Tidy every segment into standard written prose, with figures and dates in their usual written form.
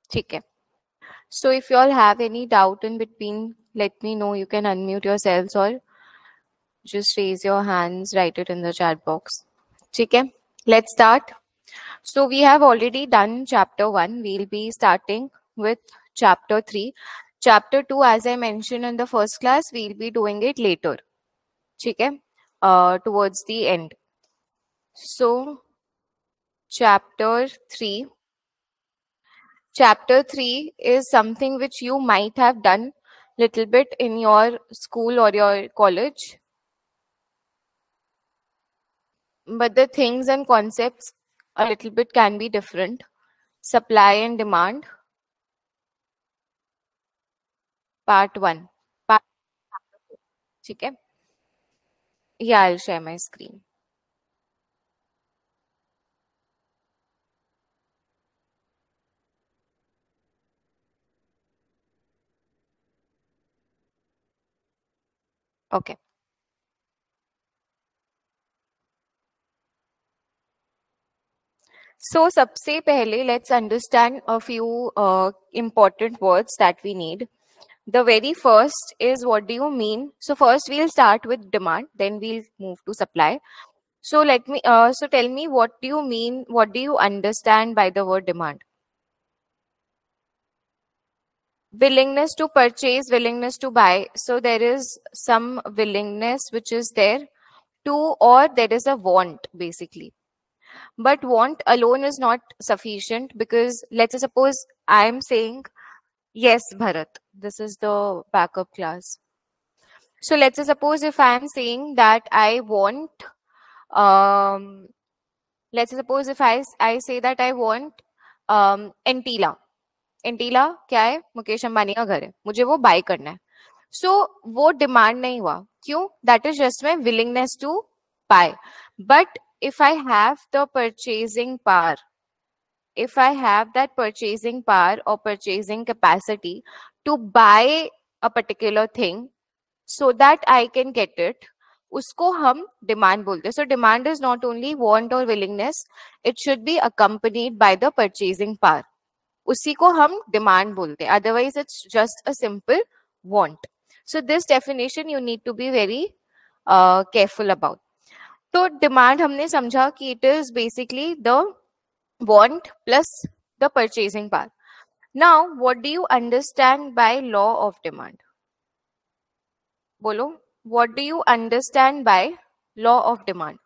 ठीक है. So if you all have any doubt in between, let me know. You can unmute yourselves or just raise your hands, write it in the chat box. ठीक है. Let's start. So we have already done chapter 1. We'll be starting with chapter 3. Chapter 2, as I mentioned in the first class, we'll be doing it later. ठीक है. Towards the end. So chapter 3. Chapter 3 is something which you might have done little bit in your school or your college. But the things and concepts a little bit can be different. Supply and demand. Part 1. Part, ठीक है? Yeah, I'll share my screen. Okay. So, सबसे पहले let's understand a few important words that we need. The very first is, what do you mean? So first we'll start with demand, then we'll move to supply. So tell me, what do you mean? What do you understand by the word demand? Willingness to purchase, willingness to buy. So there is some willingness which is there to, or there is a want basically. But want alone is not sufficient, because let's suppose I am saying, yes, Bharat, this is the backup class. So let's suppose if I am saying that I want, let's suppose if I say that I want Entila. Antilia क्या है? मुकेश अंबानी का घर है, मुझे वो bye करना है. सो वो डिमांड नहीं हुआ. क्यों? That is just my willingness to buy. But if I have the purchasing power, if I have that purchasing power or purchasing capacity to buy a particular thing so that I can get it, उसको हम demand बोलते हैं. So demand is not only want और willingness, it should be accompanied by the purchasing power. उसी को हम demand बोलते हैं. Otherwise it's just a simple want. So this definition you need to be very careful about. तो demand हमने समझा कि it is basically the want plus the purchasing power. Now, what do you understand by law of demand? बोलो, what do you understand by law of demand?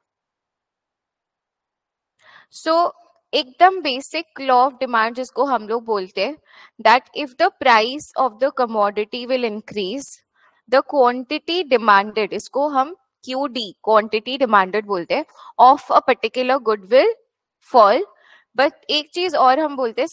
So, एकदम basic law of demand जिसको हम लोग बोलते हैं, that if the price of the commodity will increase, the quantity demanded, इसको हम QD, quantity demanded बोलते हैं, of a particular good will fall. But एक चीज और हम बोलते हैं,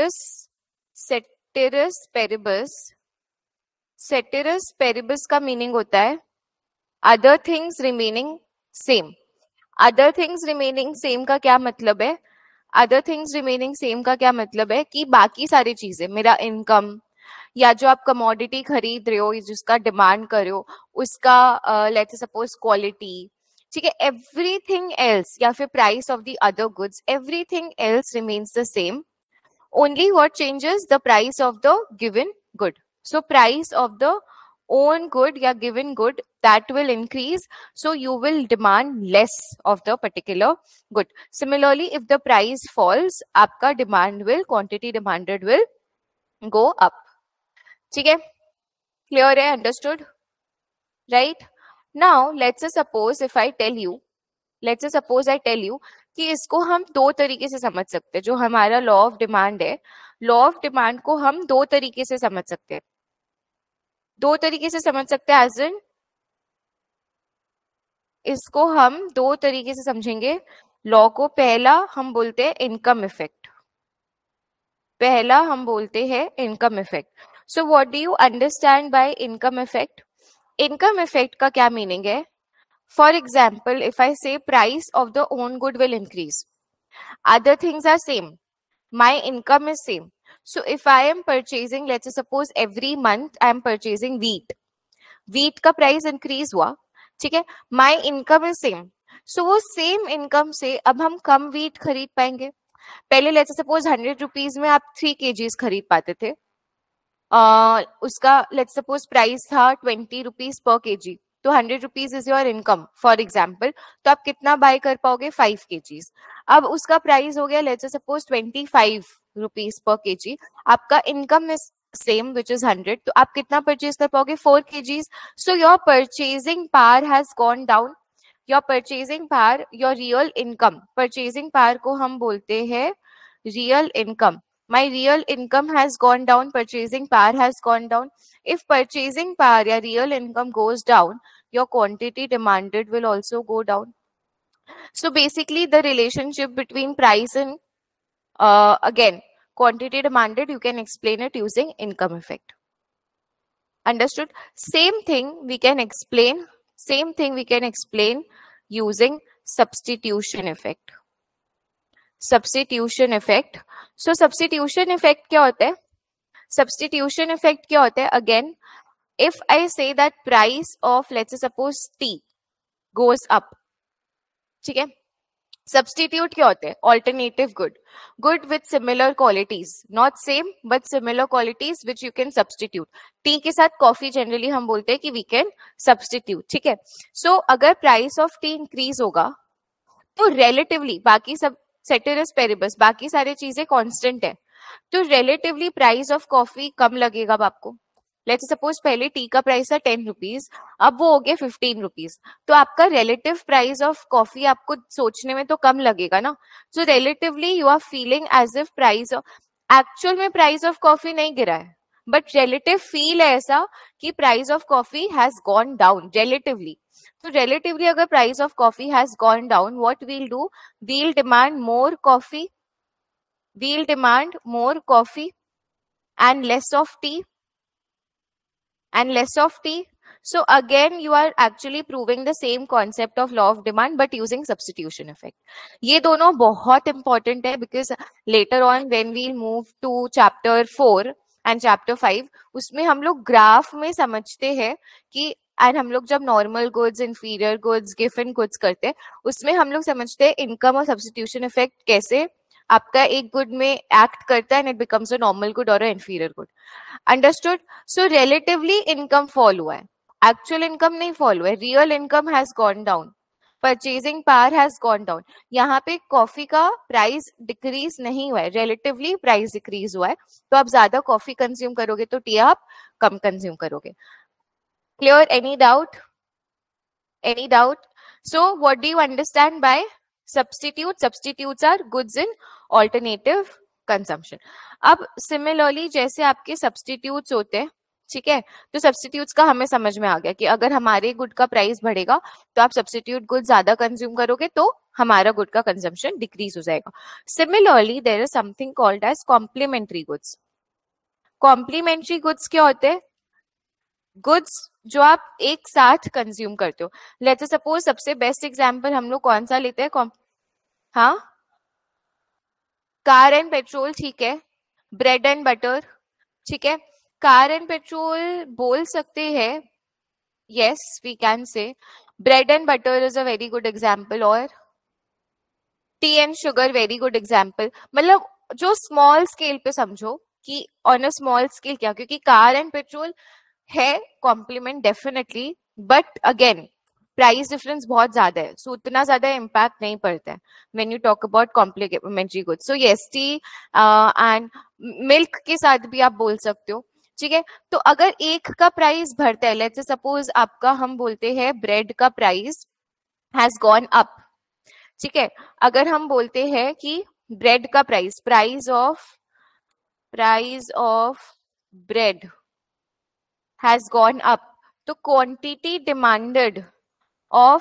सेटेरस पेरिबस. सेटेरस पेरिबस का मीनिंग होता है other things remaining same. Other things remaining same का क्या मतलब है? अदर थिंग्स रिमेनिंग सेम का क्या मतलब है कि बाकी सारी चीजें, मेरा इनकम या जो आप कमोडिटी खरीद रहे हो, जिसका डिमांड कर रहे हो, उसका लेट्स सपोज क्वालिटी, ठीक है, एवरीथिंग एल्स, या फिर price of the other goods, everything else remains the same. Only what changes the price of the given good. So price of the own good या given good, that will increase, so you will demand less of the particular good. Similarly, if the price falls, आपका demand will, quantity demanded will go up. ठीक है? Clear है? Understood? Right? Now, let's suppose if I tell you, कि इसको हम दो तरीके से समझ सकते हैं. जो हमारा लॉ ऑफ डिमांड है, लॉ ऑफ डिमांड को हम दो तरीके से समझ सकते हैं. दो तरीके से समझ सकते हैं, एज इन इसको हम दो तरीके से समझेंगे लॉ को. पहला हम बोलते हैं इनकम इफेक्ट. पहला हम बोलते हैं income effect. So what do you understand by income effect? Income effect का क्या मीनिंग है? For example, if I say price of the own good will increase, other things are same, my income is same. So if I am purchasing, let's suppose every month I am purchasing wheat. Wheat का price increase हुआ, ठीक है, my income is same. So वो same income से अब हम कम wheat खरीद पाएंगे? पहले लेट्स सपोज 100 रुपीज में आप 3 kgs खरीद पाते थे, उसका लेट्स सपोज प्राइस था 20 रुपीज पर केजी, तो 100 rupees is your income for example, तो आप कितना बाय कर पाओगे? 5 kgs। अब उसका प्राइस हो गया let's suppose 25 rupees per kg, आपका income is same which is 100, तो आप कितना परचेज कर पाओगे? 4 kgs। So your purchasing power has gone down, your purchasing power, your real income, purchasing power को हम बोलते हैं real income. My real income has gone down, purchasing power has gone down. If purchasing power या real income goes down, your quantity demanded will also go down. So basically the relationship between price and again quantity demanded, you can explain it using income effect. Understood? Same thing we can explain using substitution effect. Substitution effect. So substitution effect क्या होता है? Substitution effect क्या होता है? Again if I say that price of let's suppose tea goes up, ठीक है, substitute क्या होते हैं? Alternative good, good with similar qualities, not same but similar qualities which you can substitute. Tea के साथ कॉफी जनरली हम बोलते हैं कि वी कैन सब्स्टिट्यूट, ठीक है। सो अगर प्राइस ऑफ टी इंक्रीज होगा तो रिलेटिवली बाकी सब सेटेरिस पेरिबस, बाकी सारी चीजें कांस्टेंट है, तो रिलेटिवली प्राइस ऑफ कॉफी कम लगेगा अब आपको। लेट्स सपोज पहले टी का प्राइस था 10 रुपीज, अब वो हो गया 15 रुपीज, तो आपका रिलेटिव प्राइस ऑफ कॉफी आपको सोचने में तो कम लगेगा ना। So relatively you are feeling as if price, actual में प्राइस ऑफ कॉफी नहीं गिरा है, बट रिलेटिव फील है ऐसा कि price of coffee has gone down relatively. So relatively अगर price of coffee has gone down, what we'll do? We'll demand more coffee. We'll demand more coffee and less of tea. And less of tea. So again, you are actually proving the same concept of law of demand, but using substitution effect. ये दोनों बहुत important है because later on when we'll move to chapter 4 and chapter 5, उसमें हम लोग graph में समझते हैं कि एंड हम लोग जब normal goods, inferior goods, given goods करते हैं उसमें हम लोग समझते हैं इनकम और सब्स्टिट्यूशन इफेक्ट कैसे आपका एक गुड में एक्ट करता है and it becomes a normal good और a inferior good. Understood? So relatively income fall हुआ है, एक्चुअल इनकम नहीं फॉल हुआ है, real income has gone down, purchasing power has gone down. यहाँ पे कॉफी का प्राइस डिक्रीज नहीं हुआ है, रिलेटिवली प्राइस डिक्रीज हुआ है, तो आप ज्यादा कॉफी कंज्यूम करोगे तो टी आप कम कंज्यूम करोगे। Clear? Any doubt? Any doubt? So what do you understand by substitute? Substitutes are goods in alternative consumption. अब similarly जैसे आपके substitutes होते हैं, ठीक है, तो सब्स्टिट्यूट्स का हमें समझ में आ गया कि अगर हमारे गुड का प्राइस बढ़ेगा तो आप सब्स्टिट्यूट गुड ज्यादा कंज्यूम करोगे तो हमारा गुड का कंजम्पशन डिक्रीज हो जाएगा। Similarly there is something called as complementary goods. Complementary goods क्या होते हैं? गुड्स जो आप एक साथ कंज्यूम करते हो। लेट्स सपोज सबसे बेस्ट एग्जांपल हम लोग कौन सा लेते हैं? हाँ, कार एंड पेट्रोल, ठीक है, ब्रेड एंड बटर, ठीक है, कार एंड पेट्रोल बोल सकते हैं, yes we can say bread and butter is a very good example, और tea and sugar very good example. मतलब जो स्मॉल स्केल पे समझो कि ऑन अ स्मॉल स्केल क्या, क्योंकि कार एंड पेट्रोल है complement definitely, but again price difference बहुत ज्यादा है, सो उतना ज्यादा इम्पैक्ट नहीं पड़ता है when you talk about complementary goods. So yes, tea and milk के साथ भी आप बोल सकते हो, ठीक है। तो अगर एक का प्राइस बढ़ता है, लेट्स सपोज आपका हम बोलते हैं ब्रेड का प्राइस हैज गॉन अप, ठीक है, अगर हम बोलते हैं कि ब्रेड का price of bread has gone up, तो quantity demanded of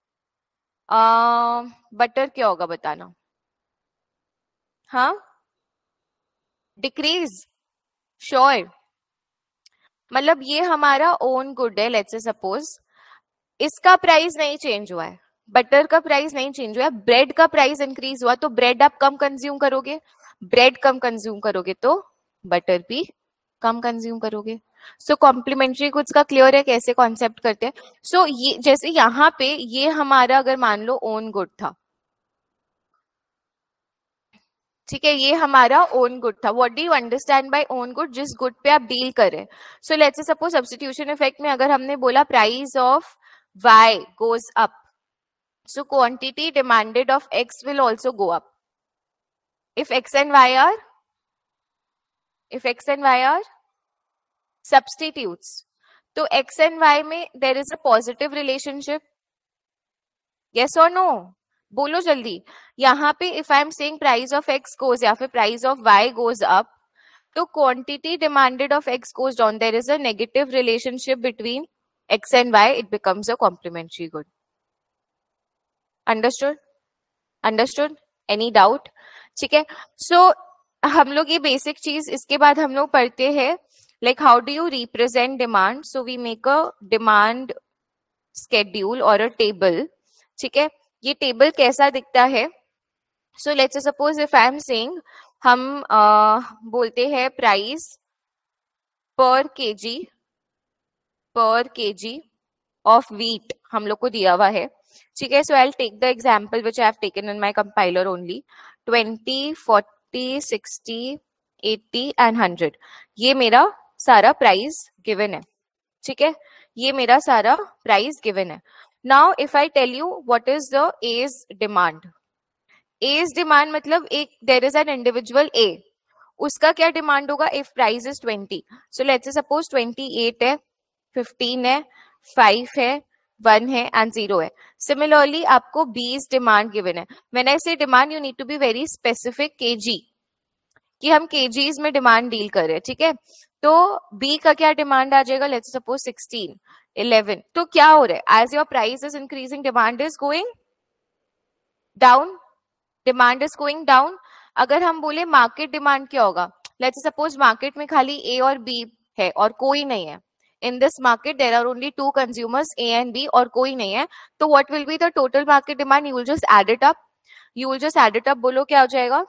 बटर क्या होगा बताना? हाँ, डिक्रीज, श्योर। मतलब ये हमारा ओन गुड है, लेट्स से सपोज इसका प्राइस नहीं चेंज हुआ है, बटर का प्राइस नहीं चेंज हुआ है, ब्रेड का प्राइस इंक्रीज हुआ, तो ब्रेड आप कम कंज्यूम करोगे, ब्रेड कम कंज्यूम करोगे तो बटर भी कम कंज्यूम करोगे। सो कॉम्प्लीमेंट्री गुड्स का क्लियर है कैसे कॉन्सेप्ट करते हैं। सो ये जैसे यहाँ पे ये हमारा अगर मान लो ओन गुड था, ठीक है, ये हमारा ओन गुड था. What do you understand by own good? जिस गुड पे आप डील करें. So let's say suppose substitution effect में अगर हमने बोला price of y goes up, so quantity demanded of x will also go up. If x and y are substitutes, तो x and y में there is a positive relationship. Yes or no? बोलो जल्दी. यहाँ पे if I am saying price of x goes या फिर price of y goes up, तो quantity demanded of x goes down. There is a negative relationship between x and y. It becomes a complementary good. Understood? Understood? Any doubt? ठीक है. So हम लोग ये basic चीज, इसके बाद हम लोग पढ़ते हैं like how do you represent demand. So we make a demand schedule or a table. ठीक है, ये टेबल कैसा दिखता है? So let's suppose if I am saying, हम बोलते हैं price per KG of wheat हम लोग को दिया हुआ है. ठीक है, so I will take the example which I have taken in my compiler only. 20, 40, 60, 80 and 100. ये मेरा सारा प्राइस गिवन है. ठीक है, ये मेरा सारा प्राइस गिवन है. Now if I tell you what is the A's demand. A's demand मतलब एक there is an individual A, उसका क्या डिमांड होगा if price is 20. So let's suppose 28 है, 15 है, 5 है, 1 है एंड 0 है. सिमिलरली आपको 20 डिमांड गिवन है. When I say demand you need to be very specific kg, कि हम केजीज में डिमांड डील कर रहे हैं. ठीक है, तो बी का क्या डिमांड आ जाएगा? Let's suppose 16, 11. तो क्या हो रहा है? As your price is increasing, demand is going down. Demand is going down. अगर हम बोले मार्केट डिमांड क्या होगा? लेट्स सपोज मार्केट में खाली ए और बी है और कोई नहीं है. In this market there are only 2 consumers, A and B, और कोई नहीं है. तो what will be the total market demand? You will just add it up. बोलो क्या हो जाएगा?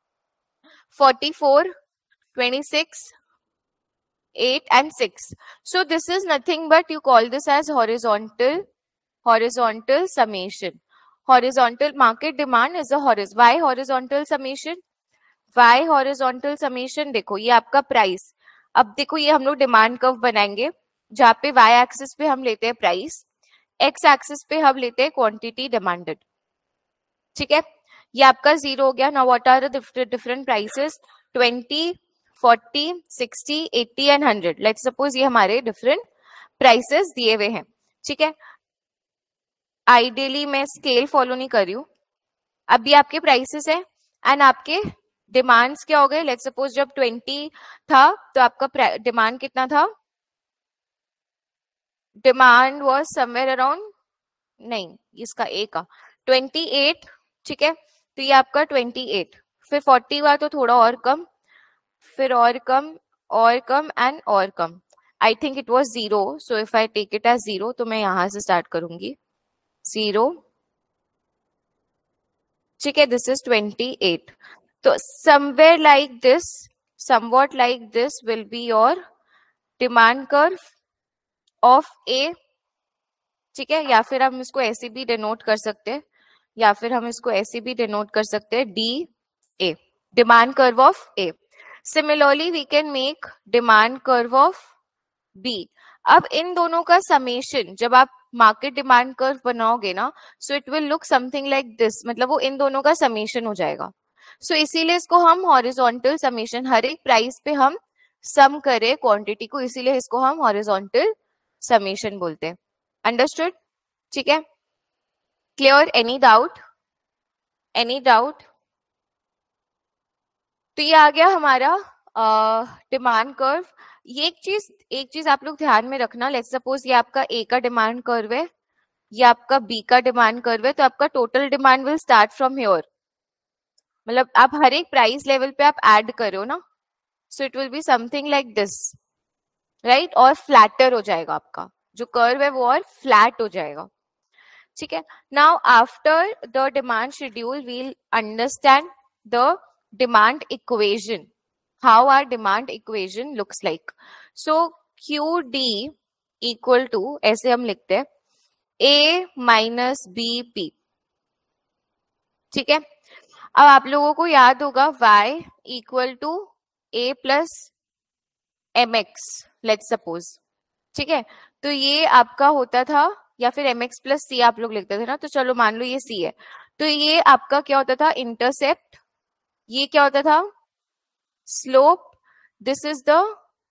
44, 26, 8 and 6. So this is nothing but you call this as horizontal summation. Horizontal market demand is a why horizontal summation? Why horizontal summation? देखो ये आपका price. अब देखो ये हम लोग डिमांड कर्व बनाएंगे जहाँ पे y एक्सिस पे हम लेते हैं प्राइस, x एक्सिस पे हम लेते हैं क्वांटिटी डिमांडेड. ठीक है, ये आपका 0 हो गया. Now what are the different prices? 20, 40, 60, 80 and 100. Let's suppose ये हमारे डिफरेंट प्राइसेस दिए हुए हैं. ठीक है, आइडियली मैं स्केल फॉलो नहीं कर रही हूँ. अभी आपके प्राइसेस है एंड आपके डिमांड्स क्या हो गए? लेट्स सपोज जब 20 था तो आपका डिमांड कितना था? डिमांड वाज समवेयर अराउंड, नहीं इसका ए का 28. ठीक है, तो ये आपका 28. फिर 40 हुआ तो थोड़ा और कम, फिर और कम एंड और कम. I think it was 0. So if I take it as 0 तो मैं यहां से स्टार्ट करूंगी 0. ठीक है, दिस इज 28. तो somewhere like this, somewhat like this will be your demand curve of A. ठीक है, या फिर हम इसको ऐसे भी डिनोट कर सकते हैं, D A, demand curve of A. Similarly we can make demand curve of B. अब इन दोनों का समेशन जब आप मार्केट डिमांड कर्व बनाओगे ना, so it will look something like this. मतलब वो इन दोनों का समेशन हो जाएगा. सो इसीलिए इसको हम हॉरिजॉन्टल समेशन, हर एक प्राइस पे हम सम करें क्वांटिटी को, इसीलिए इसको हम हॉरिजॉन्टल समेशन बोलते हैं. अंडरस्टूड? ठीक है, क्लियर? Any doubt? तो ये आ गया हमारा डिमांड कर्व. ये एक चीज आप लोग ध्यान में रखना. लेट्स सपोज ये आपका ए का डिमांड कर्व है, ये आपका बी का डिमांड कर्व है, तो आपका total demand will start from here. मतलब आप हर एक प्राइस लेवल पे आप ऐड करो ना, so it will be something like this, right? और फ्लैटर हो जाएगा आपका जो कर्व है वो, और फ्लैट हो जाएगा. ठीक है, now after the demand schedule we'll understand the demand equation, how our demand equation looks like. So QD equal to, ऐसे हम लिखते हैं A minus BP. ठीक है, अब आप लोगों को याद होगा y equal to a plus m x, let's suppose, ठीक है। तो ये आपका होता था, या फिर एम एक्स प्लस सी आप लोग लिखते थे ना, तो चलो मान लो ये सी है, तो ये आपका क्या होता था, इंटरसेप्ट, ये क्या होता था, स्लोप, दिस इज द,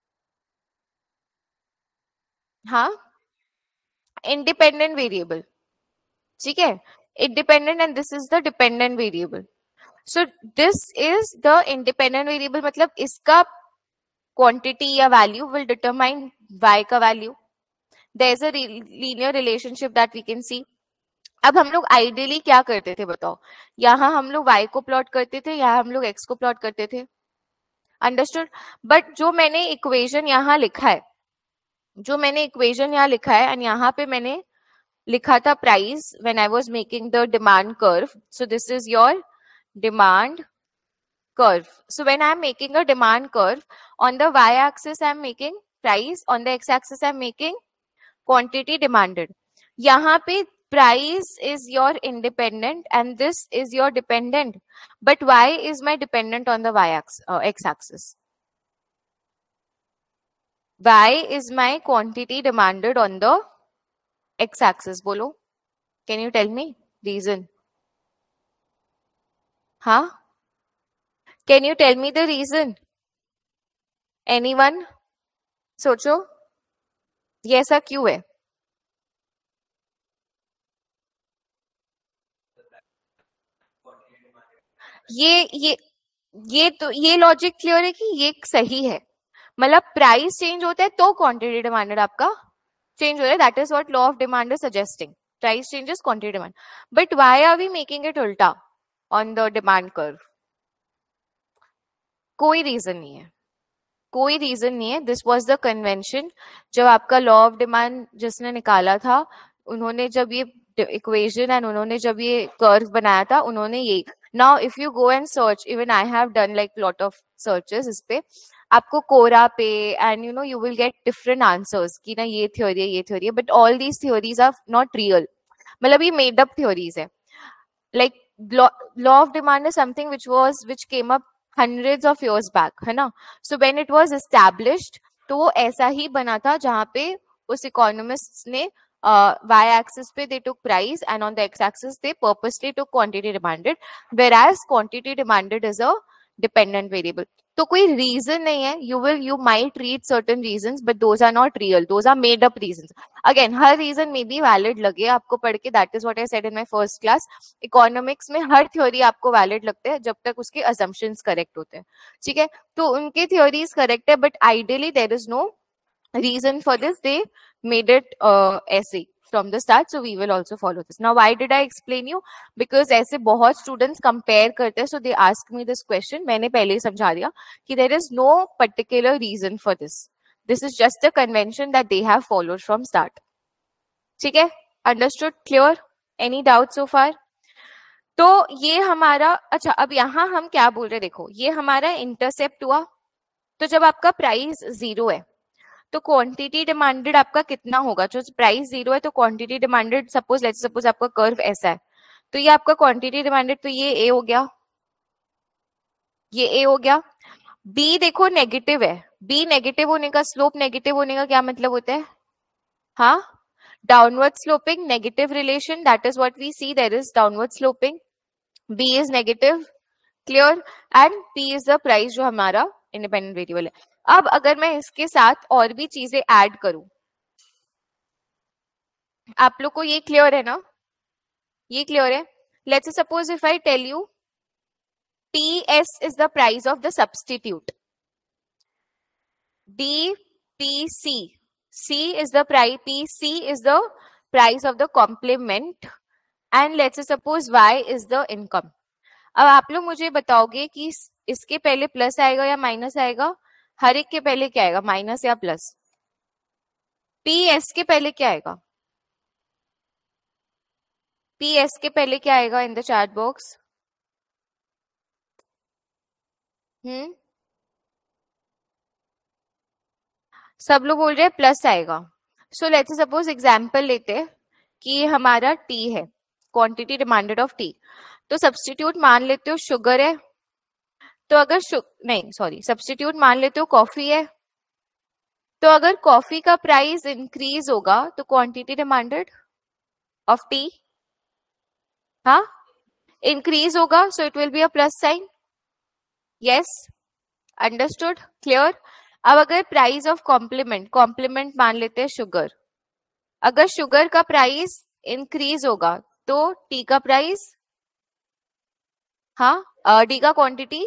हाँ, इंडिपेंडेंट वेरिएबल, ठीक है, independent, and this is the dependent variable. So this is the independent variable, मतलब इसका क्वांटिटी या वैल्यू विल डिटरमाइन y का value. There is a linear relationship that we can see. अब हम लोग आइडियली क्या करते थे बताओ, यहाँ हम लोग y को प्लॉट करते थे, यहाँ हम लोग x को प्लॉट करते थे, अंडरस्टूड। बट जो मैंने इक्वेशन यहाँ लिखा है, जो मैंने इक्वेशन यहाँ लिखा है, एंड यहाँ पे मैंने लिखा था price when I was making the demand curve, so this is your demand curve. So when I am making a demand curve, on the y-axis I am making price, on the x-axis I am making quantity demanded. यहाँ पे price is your independent and this is your dependent, but y is my dependent on the x-axis. Y is my quantity demanded on the x-axis. बोलो, can you tell me reason? हाँ, can you tell me the reason? Anyone? सोचो, ये ऐसा क्यों है? ये तो ये लॉजिक क्लियर है कि ये सही है, मतलब प्राइस चेंज होता है तो क्वांटिटी डिमांडेड आपका चेंज हो रहा है, that is what law of demand is suggesting, price changes quantity demand. But why are we making it उल्टा ऑन द डिमांड कर्व? कोई रीजन नहीं है, कोई रीजन नहीं है, दिस वाज द कन्वेंशन। जब आपका लॉ ऑफ डिमांड जिसने निकाला था, उन्होंने जब ये इक्वेशन एंड उन्होंने जब ये कर्व बनाया था, उन्होंने ये, now if you go and search, even I have done like lot of searches इस पे, आपको कोरा पे, and you know you will get different answers कि ना ये थ्योरी है, ये थ्योरी है, but all these theories are not real, मतलब ये मेड अप थ्योरीज है। Like law of demand is something which came up hundreds of years back, है ना। so when it was established, तो वो ऐसा ही बना था, जहाँ पे उस इकोनॉमिस्ट ने y axis पे they took price and on the x axis they purposely took quantity demanded, whereas quantity demanded is a dependent variable. तो कोई रीजन नहीं है, you might read certain reasons but those are not real, those are made up reasons. Again हर reason में भी valid लगे आपको पढ़ के, that is what I said in my first class, economics में हर थ्योरी आपको वैलिड लगते हैं जब तक उसके असम्पशंस करेक्ट होते हैं, ठीक है। तो उनके थ्योरीज करेक्ट है, but ideally there is no reason for this, they made it ऐसे from the start, so we will also follow this. Now why did I explain you? Because ऐसे बहुत students compare करते हैं, so they ask me this question. मैंने पहले ही समझा दिया कि there is no particular reason for this. This is just a convention that they have followed from start. ठीक है, understood, clear? Any doubt so far? तो ये हमारा, अच्छा अब यहाँ हम क्या बोल रहे हैं, देखो ये हमारा इंटरसेप्ट हुआ, तो जब आपका प्राइस 0 है तो क्वांटिटी डिमांडेड आपका कितना होगा, जो प्राइस 0 है तो क्वांटिटी डिमांडेड, सपोज आपका कर्व ऐसा है, तो ये आपका क्वांटिटी डिमांडेड, तो ये ए हो गया, ये ए हो गया। बी देखो नेगेटिव है, बी नेगेटिव होने का, स्लोप नेगेटिव होने का क्या मतलब होता है, हाँ, downward sloping, negative relation, that is what we see, there is downward sloping, B is negative, clear, and P is the price जो हमारा इंडिपेंडेंट वेरिएबल है। अब अगर मैं इसके साथ और भी चीजें ऐड करूं, आप लोग को ये क्लियर है ना, ये क्लियर है। Let's suppose if I tell you PS is the price of the substitute, DPC, C is the price, PC is the price of the complement, and let's suppose Y is the income. अब आप लोग मुझे बताओगे कि इसके पहले plus आएगा या माइनस आएगा, हर एक के पहले क्या आएगा, माइनस या प्लस? PS के पहले क्या आएगा, PS के पहले क्या आएगा इन द चैट बॉक्स? सब लोग बोल रहे हैं प्लस आएगा। सो लेट्स सपोज एग्जांपल लेते हैं कि हमारा T है, क्वांटिटी डिमांडेड ऑफ T, तो सब्स्टिट्यूट मान लेते हो शुगर है, तो अगर नहीं सॉरी, सब्स्टिट्यूट मान लेते हो कॉफी है, तो अगर कॉफी का प्राइस इंक्रीज होगा तो क्वांटिटी डिमांडेड ऑफ टी, हाँ, इंक्रीज होगा, so it will be a plus sign. Yes, understood, clear. अब अगर प्राइस ऑफ कॉम्प्लीमेंट, कॉम्प्लीमेंट मान लेते हैं शुगर, अगर शुगर का प्राइस इंक्रीज होगा तो टी का प्राइस, हाँ, डी का क्वांटिटी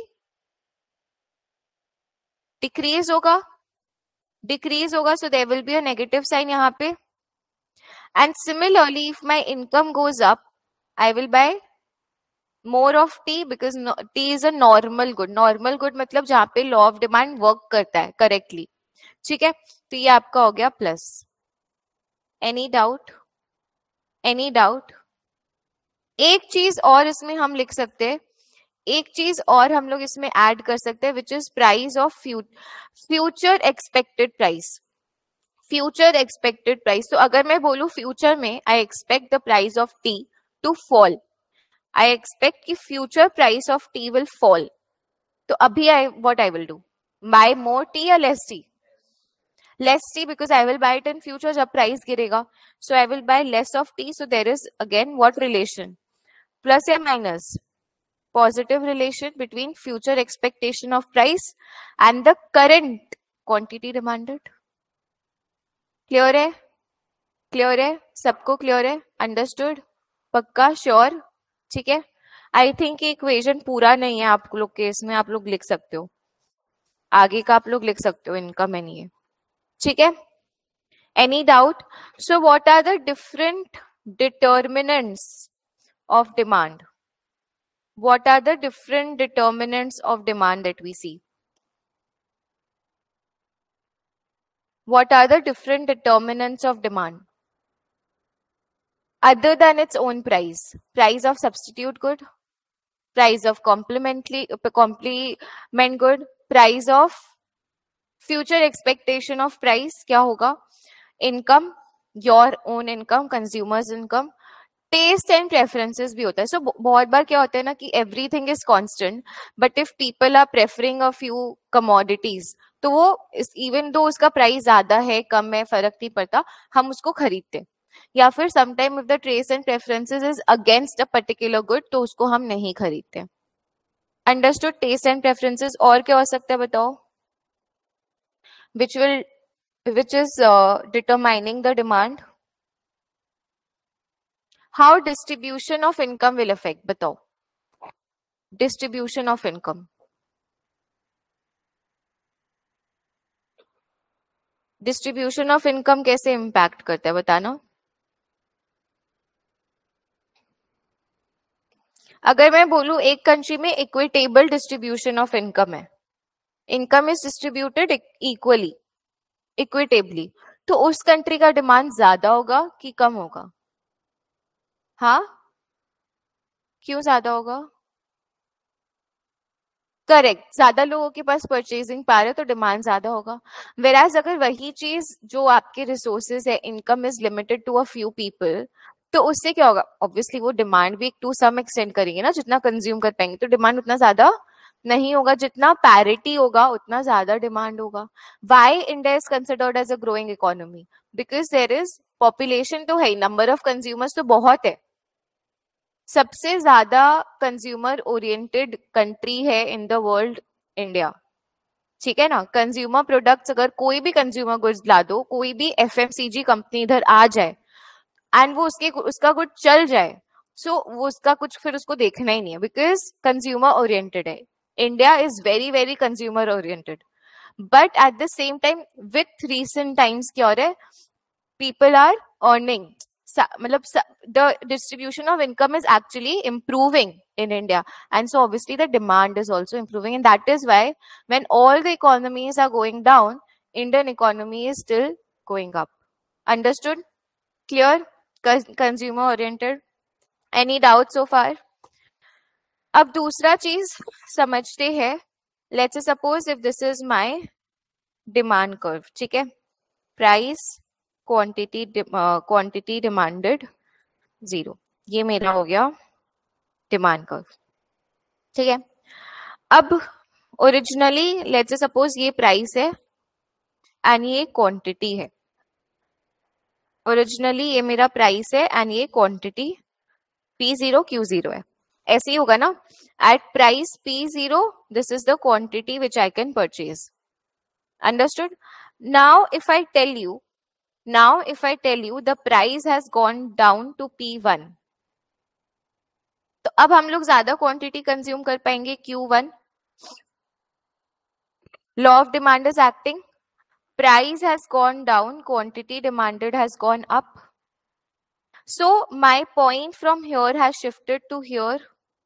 डिक्रीज होगा, डिक्रीज होगा, so there will be a negative sign यहाँ पे. And similarly if my income goes up, I will buy more of T because T is a normal good. Normal good मतलब जहाँ पे law of demand work करता है correctly. ठीक है, तो ये आपका हो गया plus. Any doubt, any doubt. एक चीज और इसमें हम लिख सकते हैं, एक चीज और हम लोग इसमें ऐड कर सकते हैं, which is price of future expected price. Future expected price, तो अगर मैं बोलूं फ्यूचर में I expect the price of T to fall, I expect कि future price of T will fall, तो अभी I what I will do, buy more T या less T? Less T, because I will buy it in future जब price गिरेगा, so I will buy less of T. So there is again what relation, plus या minus, positive relation between future expectation of price and the current quantity demanded. Clear है, clear है, सबको clear है, understood, पक्का, sure? ठीक है, I think equation पूरा नहीं है आप लोग के, इसमें आप लोग लिख सकते हो, आगे का आप लोग लिख सकते हो, इनका मैं नहीं है. ठीक है, any doubt? So what are the different determinants of demand? What are the different determinants of demand that we see? What are the different determinants of demand? Other than its own price. Price of substitute good, price of complement good, price of future expectation of price, क्या होगा? Income, your own income, consumer's income. Taste and preferences भी होता है. सो बहुत बार क्या होता है ना कि everything is constant, but if people are preferring a few commodities, तो वो इवन दो उसका प्राइस ज्यादा है कम है फर्क नहीं पड़ता, हम उसको खरीदते. या फिर sometime if the taste and preferences is against a particular good, तो उसको हम नहीं खरीदते. अंडरस्टूड? Taste and preferences. और क्या हो सकता है बताओ, which is determining the demand. How distribution of income will affect? बताओ, distribution of income. Distribution of income कैसे इम्पैक्ट करता है बताना. अगर मैं बोलूं एक कंट्री में इक्विटेबल डिस्ट्रीब्यूशन ऑफ इनकम है, income is distributed equally, equitably, तो उस कंट्री का डिमांड ज्यादा होगा कि कम होगा? हाँ, क्यों ज्यादा होगा? करेक्ट, ज्यादा लोगों के पास परचेजिंग पावर है तो डिमांड ज्यादा होगा. वेराज अगर वही चीज जो आपके रिसोर्सेज है, income is limited to a few people, तो उससे क्या होगा? ऑब्वियसली वो डिमांड भी टू सम एक्सटेंड करेंगे ना, जितना कंज्यूम कर पाएंगे, तो डिमांड उतना ज्यादा नहीं होगा. जितना पैरिटी होगा उतना ज्यादा डिमांड होगा. Why India is considered as a growing economy? Because there is population तो है, नंबर ऑफ कंज्यूमर्स तो बहुत है, सबसे ज्यादा कंज्यूमर ओरिएंटेड कंट्री है इन द वर्ल्ड इंडिया. ठीक है ना, कंज्यूमर प्रोडक्ट्स, अगर कोई भी कंज्यूमर गुड्स ला दो, कोई भी एफएमसीजी कंपनी इधर आ जाए एंड वो उसका गुड चल जाए, सो वो उसका कुछ फिर उसको देखना ही नहीं है, बिकॉज कंज्यूमर ओरिएंटेड है. India is very very consumer oriented, but at the same time with recent times क्या हो रहा है, पीपल आर अर्निंग, मतलब the distribution of income is actually improving in India, and so obviously the demand is also improving, and that is why when all the economies are going down, Indian economy is still going up. Understood? Clear? Consumer oriented. Any doubt so far? अब दूसरा चीज समझते हैं. Let's suppose if this is my demand curve, ठीक है, price quantity demanded 0, ये मेरा हो गया डिमांड कर्व, ठीक है। अब ओरिजिनली लेट्स से सपोज ये प्राइस है एंड ये क्वांटिटी है, ओरिजिनली ये मेरा प्राइस है एंड ये क्वांटिटी P0 Q0 है, ऐसे ही होगा ना। At price P0 this is the quantity which I can purchase, understood. Now if I tell you the price has gone down to P1, तो अब हम लोग ज्यादा क्वांटिटी कंज्यूम कर पाएंगे Q1, law of demand is acting, price has gone down, quantity demanded has gone up. So my point from here has shifted to here.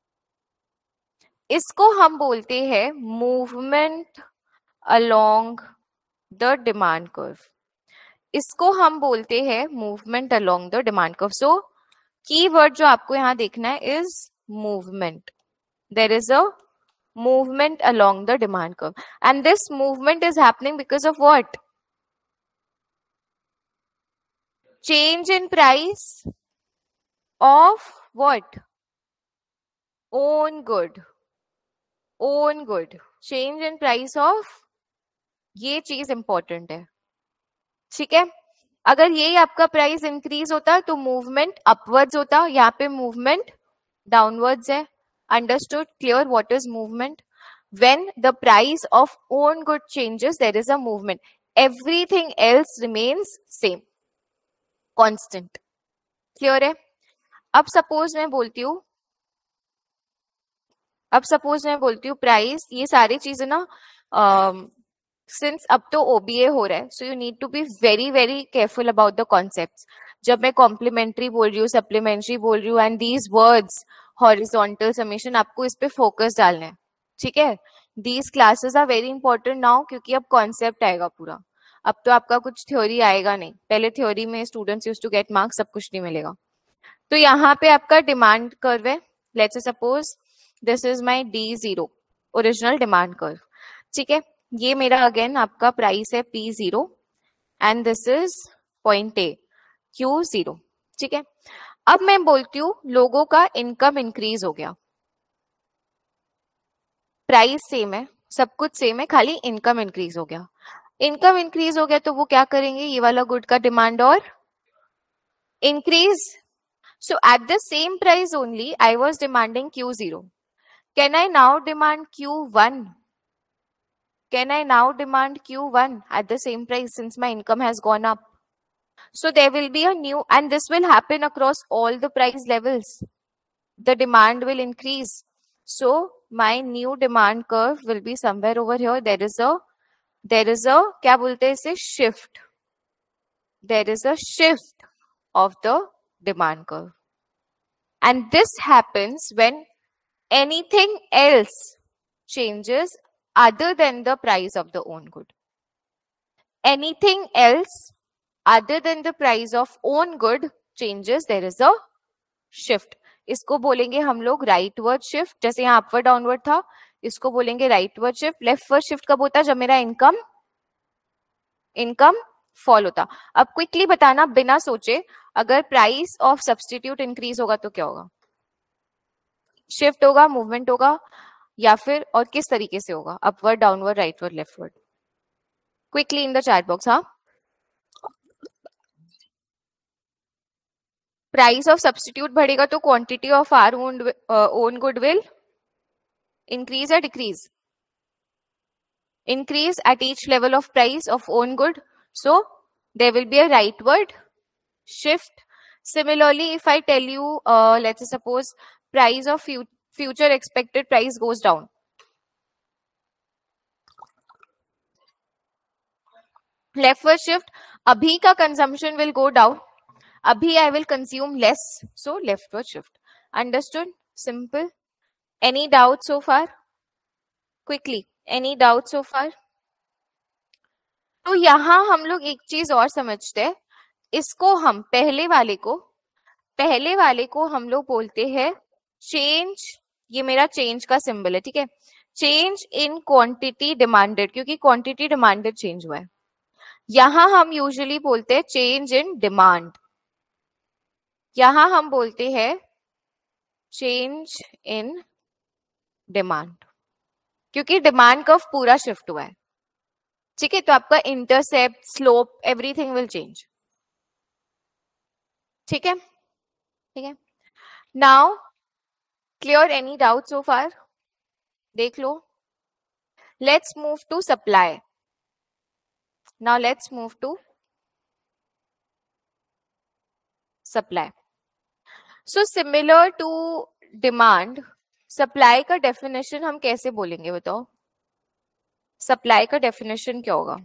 इसको हम बोलते हैं movement along the demand curve. इसको हम बोलते हैं movement along the demand curve. So keyword जो आपको यहाँ देखना है is movement. There is a movement along the demand curve, and this movement is happening because of what? Change in price of what? Own good. Change in price of, ये चीज important है, ठीक है। अगर यही आपका प्राइस इंक्रीज होता तो मूवमेंट अपवर्ड्स होता, यहाँ पे मूवमेंट डाउनवर्ड्स है, understood, clear what is movement? when the price of own good changes there is a movement, everything else remains same, constant, clear है। अब सपोज मैं बोलती हूँ प्राइस, ये सारी चीजें ना सिंस अब तो OBA हो रहा है, so you need to be very very careful about the concepts. जब मैं कॉम्प्लीमेंट्री बोल रही हूँ, सप्लीमेंट्री बोल रही हूँ, and these words horizontal summation, आपको इस पे फोकस डालना है, ठीक है। These classes are very important now, क्योंकि अब कॉन्सेप्ट आएगा पूरा, अब तो आपका कुछ थ्योरी आएगा नहीं। पहले थ्योरी में students used to get marks, सब कुछ नहीं मिलेगा। तो यहाँ पे आपका डिमांड कर्व है, let's suppose this is my D0 original demand curve, ठीक है। ये मेरा अगेन आपका प्राइस है P0 and this is point A Q0, ठीक है। अब मैं बोलती हूँ लोगों का इनकम इंक्रीज हो गया, प्राइस सेम है, सब कुछ सेम है, खाली इनकम इंक्रीज हो गया। इनकम इंक्रीज हो गया तो वो क्या करेंगे, ये वाला गुड का डिमांड और increase. So at the same price only I was demanding Q0, can I now demand Q1? Can I now demand Q1 at the same price since my income has gone up? So there will be a new, and this will happen across all the price levels. The demand will increase. So my new demand curve will be somewhere over here. There is a क्या बोलते हैं इसे, shift. There is a shift of the demand curve. And this happens when anything else changes other than the price of the own good. Anything else other than the price of own good changes, there is a shift. इसको बोलेंगे हम लोग rightward shift, जैसे यहाँ upward downward था, इसको बोलेंगे rightward shift. Leftward shift कब होता है, जब मेरा इनकम फॉल होता। अब क्विकली बताना बिना सोचे, अगर प्राइस ऑफ सब्स्टिट्यूट इंक्रीज होगा तो क्या होगा, शिफ्ट होगा, मूवमेंट होगा, या फिर और किस तरीके से होगा, upward downward rightward leftward? Quickly in the chat box. हाँ, प्राइस ऑफ सब्स्टिट्यूट बढ़ेगा तो quantity of our own good will increase या decrease? Increase at each level of price of own good, so there will be a rightward shift. Similarly, if I tell you, let's suppose price of future expected price goes down, leftward shift, abhi ka consumption will go down, abhi I will consume less, so leftward shift. Understood? Simple. Any doubt so far? Quickly, any doubt so far? तो यहां हम लोग एक चीज और समझते हैं, इसको हम पहले वाले को हम लोग बोलते हैं चेंज, ये मेरा चेंज का सिंबल है, ठीक है, चेंज इन क्वांटिटी डिमांडेड, क्योंकि क्वांटिटी डिमांडेड चेंज हुआ है। यहां हम यूजुअली बोलते हैं चेंज इन डिमांड, यहां हम बोलते हैं चेंज इन डिमांड, क्योंकि डिमांड कर्व पूरा शिफ्ट हुआ है, ठीक है, तो आपका intercept, slope, everything will change, ठीक है, ठीक है। Now clear, any doubt so far? देख लो। Let's move to supply. Now let's move to supply. So similar to demand, supply का डेफिनेशन हम कैसे बोलेंगे बताओ? सप्लाई का डेफिनेशन क्या होगा?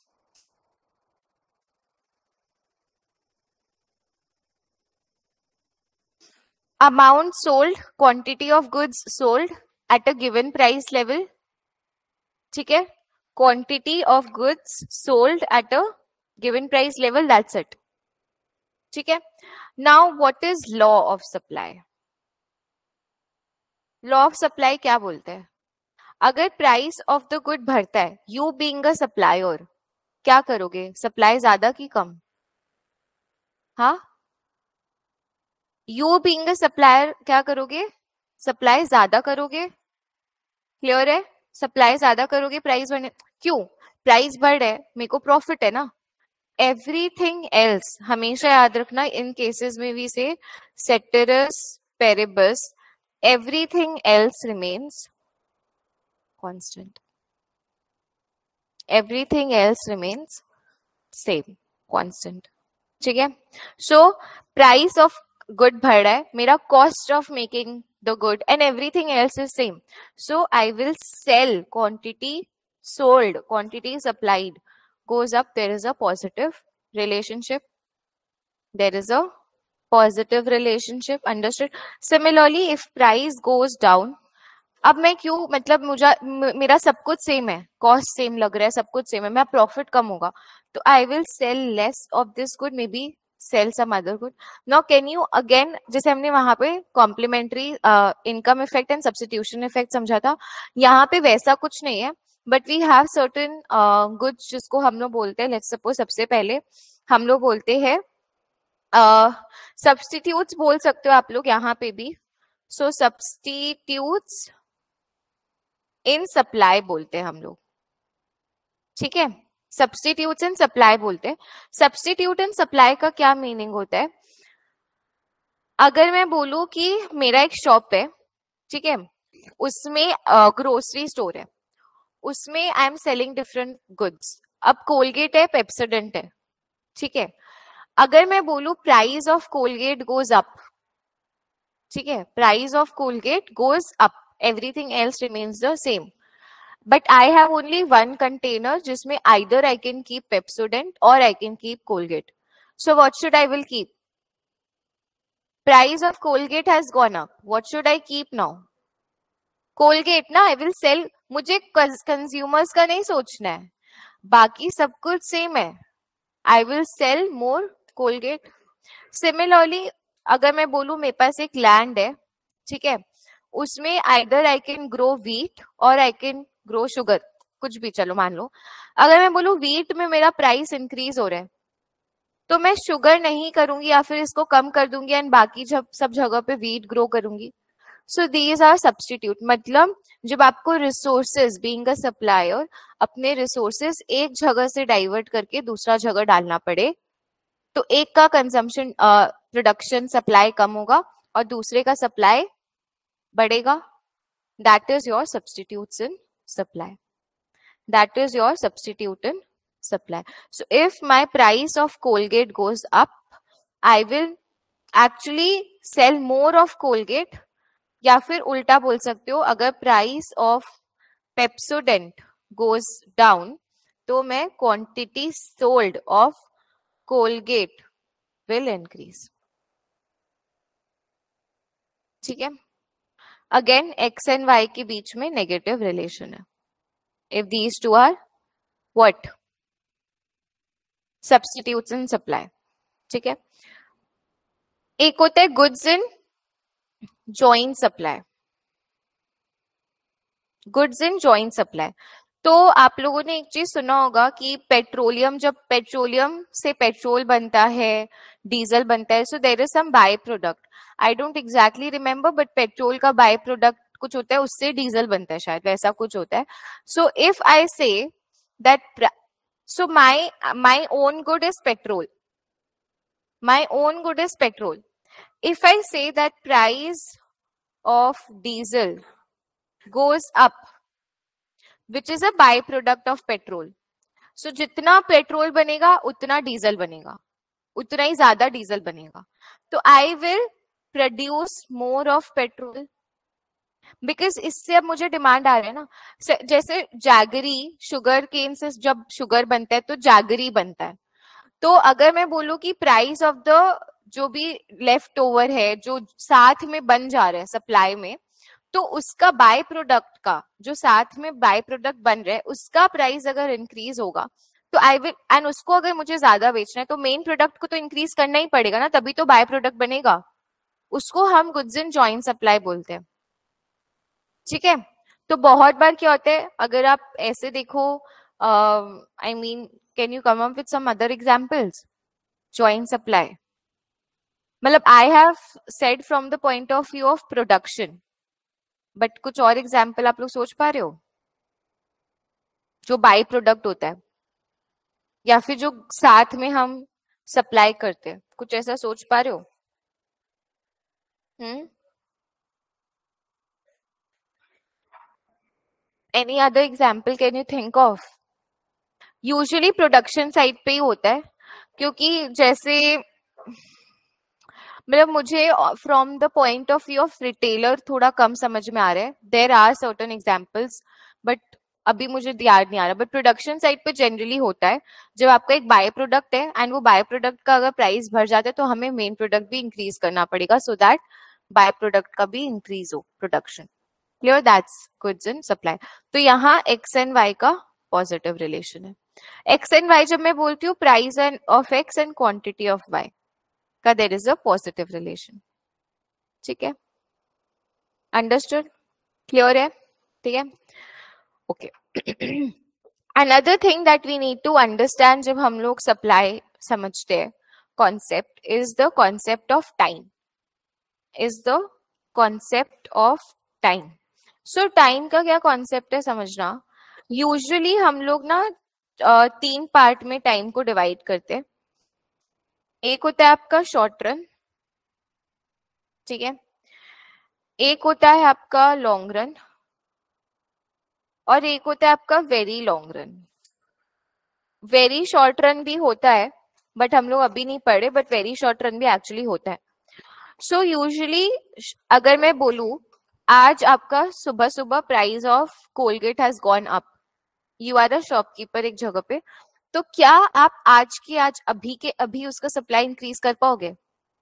Amount sold, quantity of goods sold at a given price level, ठीक है, quantity of goods sold at a given price level, that's it, ठीक है। Now what is law of supply? Law of supply क्या बोलते हैं? अगर price of the good बढ़ता है, यू बीइंग अ सप्लायर, क्या करोगे? सप्लाई ज्यादा की कम? हाँ, यू बीइंग अ सप्लायर क्या करोगे? सप्लाई ज्यादा करोगे, क्लियर है? सप्लाई ज्यादा करोगे, प्राइस बढ़ने, क्यों? प्राइस बढ़ रहा है, मेरे को प्रॉफिट है ना। एवरीथिंग एल्स, हमेशा याद रखना, इन केसेस में भी से ceteris paribus, everything else remains constant, everything else remains same, constant, ठीक है। सो प्राइस ऑफ गुड बढ़ रहा है, मेरा cost of making the good and everything else is same, so I will sell, quantity sold, quantity supplied goes up, there is a positive relationship, there is a positive relationship, understood? Similarly if price goes down, अब मैं क्यों, मतलब मुझे, मेरा सब कुछ same है, cost same लग रहा है, सब कुछ सेम है, मेरा प्रॉफिट कम होगा, तो I will sell less of this good, may be sell some other good. Now can you again, जैसे हमने वहां पे complementary income effect and substitution effect समझा था, यहाँ पे वैसा कुछ नहीं है, but we have certain goods जिसको हम लोग बोलते हैं, लेट्स सपोज सबसे पहले हम लोग बोलते हैं सब्स्टिट्यूट्स, बोल सकते हो आप लोग यहाँ पे भी, सो सब्स्टिट्यूट्स इन सप्लाई बोलते हैं हम लोग, ठीक है, सब्स्टिट्यूट्स इन सप्लाई बोलते हैं। सब्स्टिट्यूट इन सप्लाई का क्या मीनिंग होता है? अगर मैं बोलूं कि मेरा एक शॉप है, ठीक है, उसमें ग्रोसरी स्टोर है, उसमें I am selling different goods, अब कोलगेट है, पेप्सोडेंट है, ठीक है, अगर मैं बोलूं price of Colgate goes up, ठीक है, price of Colgate goes up, everything else remains the same, but I have only one container जिसमें either I can keep Pepsodent और I can keep Colgate, so what should I will keep? Price of Colgate has gone up, what should I keep now? Colgate ना, I will sell, मुझे consumers का नहीं सोचना है, बाकी सब कुछ सेम है, I will sell more Colgate. Similarly अगर मैं बोलूं मेरे पास एक लैंड है, ठीक है, उसमें either I can grow wheat और आई कैन ग्रो शुगर, कुछ भी, चलो मान लो, अगर मैं बोलूं व्हीट में मेरा प्राइस इंक्रीज हो रहा है, तो मैं शुगर नहीं करूंगी या फिर इसको कम कर दूंगी एंड बाकी सब जगह पे व्हीट ग्रो करूंगी। सो दीज आर सब्स्टिट्यूट, मतलब जब आपको रिसोर्सेज, बीइंग अ सप्लायर, अपने रिसोर्सेज एक जगह से डाइवर्ट करके दूसरा जगह डालना पड़े, तो एक का कंजम्पशन, प्रोडक्शन, सप्लाई कम होगा और दूसरे का सप्लाई बढ़ेगा, that is your substitutes in supply, that is your substitute in supply. So if my price of Colgate goes up, I will actually sell more of Colgate, या फिर उल्टा बोल सकते हो, अगर price of Pepsodent goes down, तो मैं quantity sold of Colgate will increase, ठीक है। अगेन एक्स एंड वाई के बीच में नेगेटिव रिलेशन है, if these two are what? Substitutes in supply, ठीक है। एक होता है goods in joint supply, goods in joint supply, तो आप लोगों ने एक चीज सुना होगा कि पेट्रोलियम, जब पेट्रोलियम से पेट्रोल बनता है, डीजल बनता है, so there is some by product. I don't exactly remember, but petrol का बाय प्रोडक्ट कुछ होता है, उससे डीजल बनता है, शायद वैसा कुछ होता है। So if I say that, so my own good is petrol, my own good is petrol. If I say that price of diesel goes up, which is a byproduct of petrol. So जितना petrol बनेगा उतना diesel बनेगा, उतना ही ज्यादा diesel बनेगा। तो I will produce more of petrol, because इससे अब मुझे डिमांड आ रहा है ना। जैसे जैगरी, शुगर केन से जब शुगर बनता है तो जैगरी बनता है। तो अगर मैं बोलूं कि प्राइस ऑफ द जो भी लेफ्ट ओवर है, जो साथ में बन जा रहा है सप्लाई में, तो उसका बाय प्रोडक्ट का जो साथ में बाय प्रोडक्ट बन रहा है उसका प्राइस अगर इंक्रीज होगा तो आई विल, एंड उसको अगर मुझे ज्यादा बेचना है तो मेन प्रोडक्ट को तो इंक्रीज करना ही पड़ेगा ना, तभी तो बाय प्रोडक्ट बनेगा। उसको हम गुड्स इन जॉइंट सप्लाई बोलते हैं। ठीक है। तो बहुत बार क्या होता है, अगर आप ऐसे देखो, I mean can you come up with some other examples? Joint supply मतलब I have said from the point of view of production, but कुछ और एग्जाम्पल आप लोग सोच पा रहे हो जो बाई प्रोडक्ट होता है या फिर जो साथ में हम सप्लाई करते हैं, कुछ ऐसा सोच पा रहे हो? Any other example can you think of? Usually production side पे ही होता है, क्योंकि जैसे मतलब मुझे from the point of view of retailer थोड़ा कम समझ में आ रहा है। There are certain examples but अभी मुझे याद नहीं आ रहा। बट प्रोडक्शन साइड पे जनरली होता है, जब आपका एक बाय प्रोडक्ट है एंड वो बाय प्रोडक्ट का अगर प्राइस बढ़ जाता है तो हमें मेन प्रोडक्ट भी इंक्रीज करना पड़ेगा, सो दैट बाय प्रोडक्ट का भी इंक्रीज हो production. Clear? That's goods in supply. तो यहाँ एक्स एंड वाई का पॉजिटिव रिलेशन है। एक्स एंड वाई जब मैं बोलती हूँ price and of X and quantity of Y का there is a positive relation. ठीक है, अंडरस्टूड? क्लियर है? ठीक है, okay. Another thing that we need to understand जब हम लोग सप्लाई समझते हैं, concept is the concept of time, is the concept of time. So time का क्या कॉन्सेप्ट है समझना। यूजुअली हम लोग ना 3 पार्ट में टाइम को डिवाइड करते हैं। एक होता है आपका शॉर्ट रन, ठीक है, एक होता है आपका लॉन्ग रन, और एक होता है आपका very long run. Very short run भी होता है बट हम लोग अभी नहीं पढ़े, बट वेरी शॉर्ट रन भी एक्चुअली होता है। सो यूजुअली अगर मैं बोलूं आज आपका सुबह सुबह price of Colgate has gone up, you are a shopkeeper एक जगह पे, तो क्या आप आज की आज अभी के अभी उसका सप्लाई इंक्रीज कर पाओगे?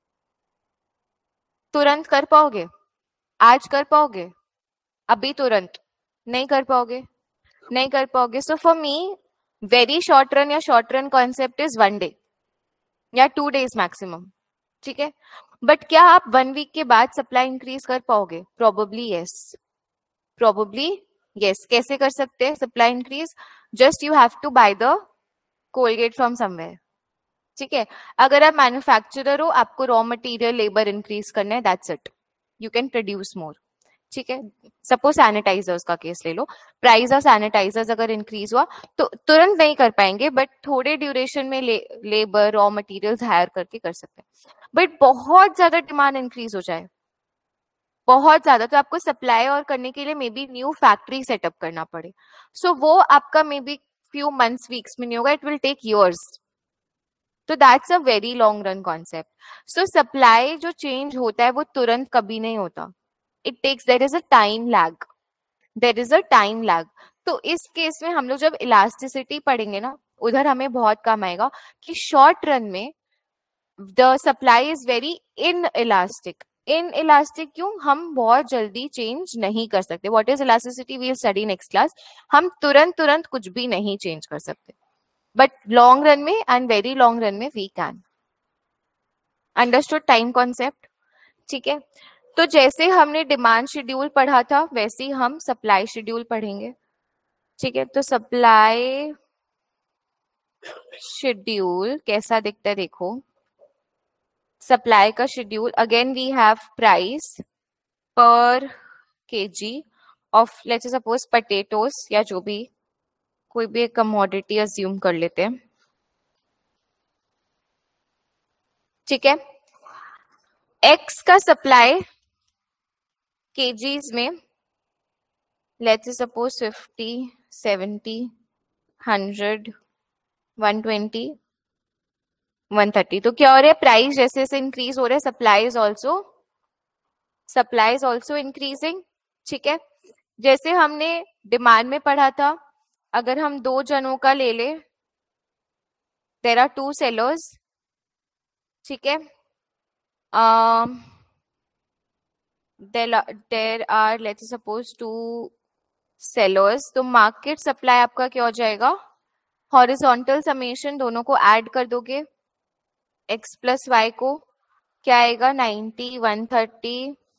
तुरंत कर पाओगे? आज कर पाओगे? अभी तुरंत नहीं कर पाओगे, नहीं कर पाओगे। So for me very short run या short run concept is 1 day या 2 डेज मैक्सिमम। ठीक है, बट क्या आप 1 वीक के बाद सप्लाई इंक्रीज कर पाओगे? Probably yes, probably yes. कैसे कर सकते हैं supply increase? Just you have to buy the Colgate from somewhere. ठीक है, अगर आप मैन्युफैक्चरर हो, आपको रॉ मटेरियल लेबर इंक्रीज करना है, that's it, you can produce more. ठीक है, सपोज सैनिटाइजर्स का केस ले लो, प्राइस ऑफ सैनिटाइजर्स अगर इंक्रीज हुआ तो तुरंत नहीं कर पाएंगे, बट थोड़े ड्यूरेशन में लेबर रॉ मटेरियल्स हायर करके कर सकते हैं। बट बहुत ज्यादा डिमांड इंक्रीज हो जाए, बहुत ज्यादा, तो आपको सप्लाई और करने के लिए maybe new factory setup करना पड़े। सो वो आपका maybe few months weeks में नहीं होगा, इट विल टेक ईयर्स। तो that's a very long run concept. So supply जो चेंज होता है वो तुरंत कभी नहीं होता, it takes, there is a time lag, there is a time lag. तो इस केस में हम लोग जब इलास्टिसिटी पढ़ेंगे ना, उधर हमें बहुत काम आएगा कि शॉर्ट रन में the supply is very inelastic. Inelastic क्यों? हम बहुत जल्दी चेंज नहीं कर सकते। What is elasticity we will study next class. हम तुरंत तुरंत कुछ भी नहीं चेंज कर सकते, बट लॉन्ग रन में एंड वेरी लॉन्ग रन में we can. Understood time concept? ठीक है, तो जैसे हमने डिमांड शेड्यूल पढ़ा था वैसे ही हम सप्लाई शेड्यूल पढ़ेंगे। ठीक है, तो सप्लाई शेड्यूल कैसा दिखता है देखो। सप्लाई का schedule, again we have price per KG of let's suppose potatoes, या जो भी कोई भी एक कमोडिटी अज्यूम कर लेते हैं। ठीक है, एक्स का सप्लाई केजीज में लेट्स सपोज 50, 70, 100, 120, 130। तो क्या हो रहा है, प्राइस जैसे जैसे इंक्रीज हो रहा है, सप्लाई इज ऑल्सो इंक्रीजिंग। ठीक है, जैसे हमने डिमांड में पढ़ा था, अगर हम दो जनों का ले ले, देर आर टू सेलर्स। ठीक है, there are let's suppose two sellers, तो मार्केट सप्लाई आपका क्या हो जाएगा, हॉरिजॉन्टल समेशन दोनों को ऐड कर दोगे, x प्लस वाई को क्या आएगा, 90, 130।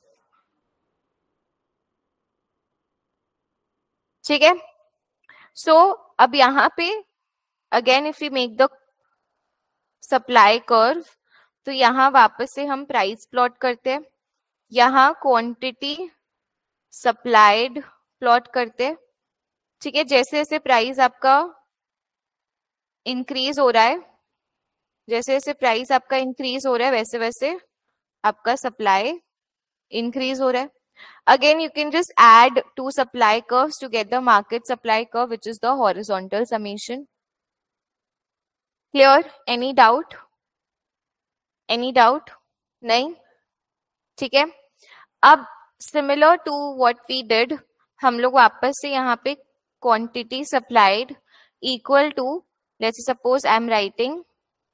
ठीक है, सो अब यहाँ पे again if you make the supply curve, तो यहाँ वापस से हम प्राइस प्लॉट करते हैं, यहाँ क्वांटिटी सप्लाइड प्लॉट करते हैं। ठीक है, जैसे जैसे प्राइस आपका इंक्रीज हो रहा है, जैसे जैसे प्राइस आपका इंक्रीज हो रहा है, वैसे वैसे आपका सप्लाई इंक्रीज हो रहा है। Again you can just add two supply curves to get the market supply curve, which is the horizontal summation. Clear? Any doubt? Any doubt? नहीं? ठीक है, अब similar to what we did, हम लोग वापस से यहाँ पे quantity supplied equal to, let's suppose I'm writing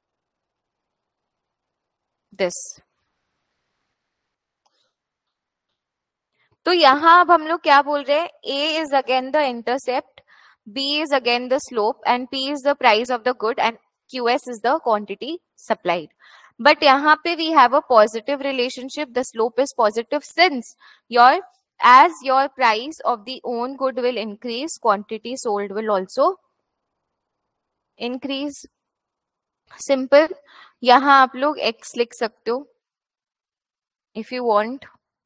this. तो यहाँ अब हम लोग क्या बोल रहे हैं, A is again the intercept, B is again the slope, and P is the price of the good, and QS is the quantity supplied. But यहाँ पे we have a positive relationship, the slope is positive since as your price of the own good will increase, quantity sold will also increase. Simple. यहाँ आप लोग X लिख सकते हो if you want.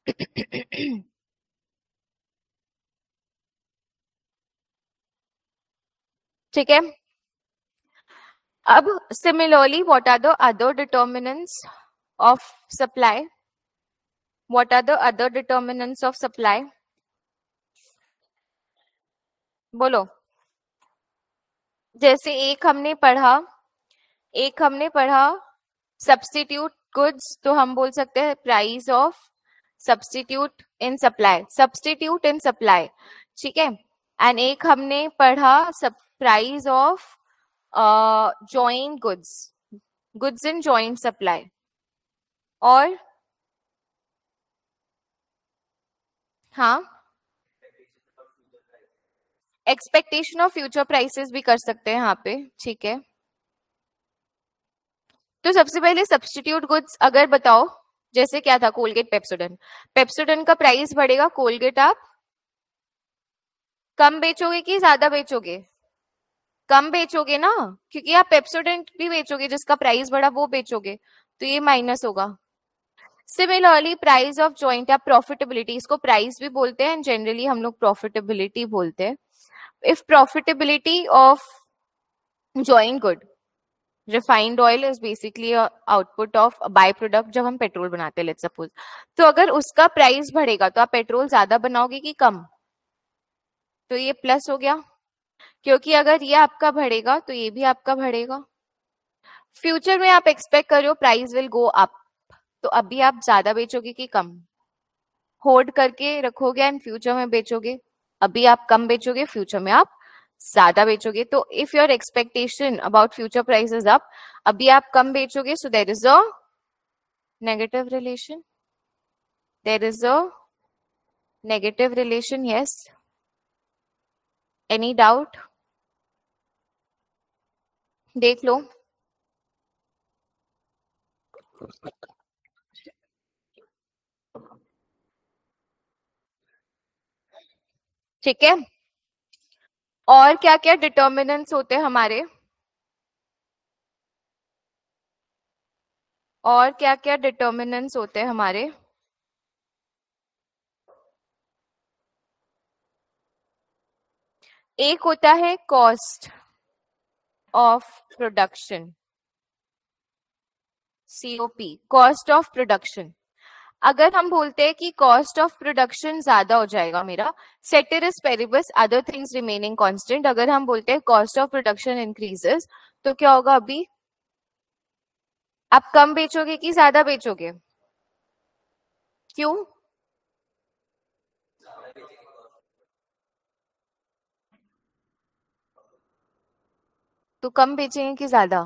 ठीक है, अब similarly what are the other determinants of supply? What are the other determinants of supply? बोलो। जैसे एक हमने पढ़ा सब्स्टिट्यूट गुड्स, तो हम बोल सकते हैं price of substitute in supply. ठीक है, एंड एक हमने पढ़ा सब price of joint goods in joint supply. और हाँ, एक्सपेक्टेशन ऑफ फ्यूचर प्राइसेस भी कर सकते हैं यहाँ पे। ठीक है, तो सबसे पहले सब्स्टिट्यूट गुड्स अगर बताओ, जैसे क्या था, कोलगेट पेप्सोडेंट का प्राइस बढ़ेगा, कोलगेट आप कम बेचोगे कि ज्यादा बेचोगे, कम बेचोगे ना, क्योंकि आप पेप्सोडेंट भी बेचोगे, जिसका प्राइस बढ़ा वो बेचोगे, तो ये माइनस होगा। सिमिलरली प्राइस ऑफ जॉइंट, आप प्रॉफिटेबिलिटी, इसको प्राइस भी बोलते हैं, जनरली हम लोग प्रॉफिटेबिलिटी बोलते हैं। If profitability of joint good, refined oil is basically output of by product, जब हम पेट्रोल बनाते हैं लेट्स सपोज, तो अगर उसका प्राइस बढ़ेगा तो आप पेट्रोल ज्यादा बनाओगे कि कम, तो ये प्लस हो गया, क्योंकि अगर ये आपका बढ़ेगा तो ये भी आपका बढ़ेगा। फ्यूचर में आप एक्सपेक्ट कर रहे हो प्राइस विल गो अप, तो अभी आप ज्यादा बेचोगे कि कम, होल्ड करके रखोगे एंड फ्यूचर में बेचोगे, अभी आप कम बेचोगे, फ्यूचर में आप ज्यादा बेचोगे। तो if your expectation about future price is up, अभी आप कम बेचोगे, so there is a negative relation, there is a negative relation. Yes, any doubt? देख लो। ठीक है, और क्या क्या डिटर्मिनेंट्स होते हैं हमारे, और क्या क्या डिटर्मिनेंट्स होते हैं हमारे? एक होता है cost of production, COP, cost of production. अगर हम बोलते हैं कि कॉस्ट ऑफ प्रोडक्शन ज्यादा हो जाएगा मेरा, ceteris paribus other things remaining constant, अगर हम बोलते हैं कॉस्ट ऑफ प्रोडक्शन इंक्रीजेस, तो क्या होगा अभी? आप कम बेचोगे कि ज्यादा बेचोगे? क्यों? तो कम बेचेंगे कि ज्यादा?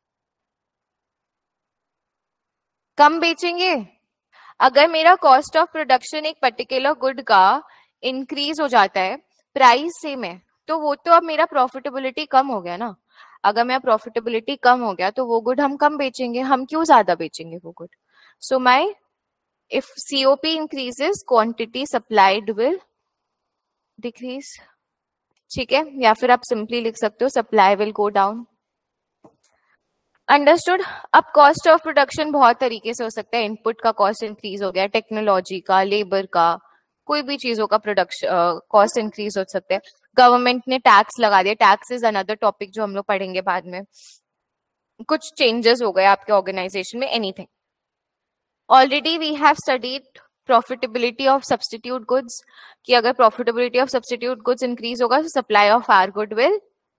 कम बेचेंगे। अगर मेरा कॉस्ट ऑफ प्रोडक्शन एक पर्टिकुलर गुड का इंक्रीज हो जाता है, प्राइस सेम है, तो वो तो अब मेरा प्रॉफिटेबिलिटी कम हो गया ना। अगर मेरा प्रॉफिटेबिलिटी कम हो गया तो वो गुड हम कम बेचेंगे, हम क्यों ज्यादा बेचेंगे वो good? So my, if COP increases quantity supplied will decrease. ठीक है, या फिर आप सिंपली लिख सकते हो supply will go down. Understood. अब कॉस्ट ऑफ प्रोडक्शन बहुत तरीके से हो सकता है, इनपुट का कॉस्ट इंक्रीज हो गया, टेक्नोलॉजी का, लेबर का, कोई भी चीजों का प्रोडक्शन कॉस्ट इंक्रीज हो सकता है, गवर्नमेंट ने टैक्स लगा दिया, टैक्स इज अनदर टॉपिक जो हम लोग पढ़ेंगे बाद में, कुछ चेंजेस हो गए आपके ऑर्गेनाइजेशन में, anything. Already we have studied profitability of substitute goods, कि अगर profitability of substitute goods increase होगा तो supply of our good will,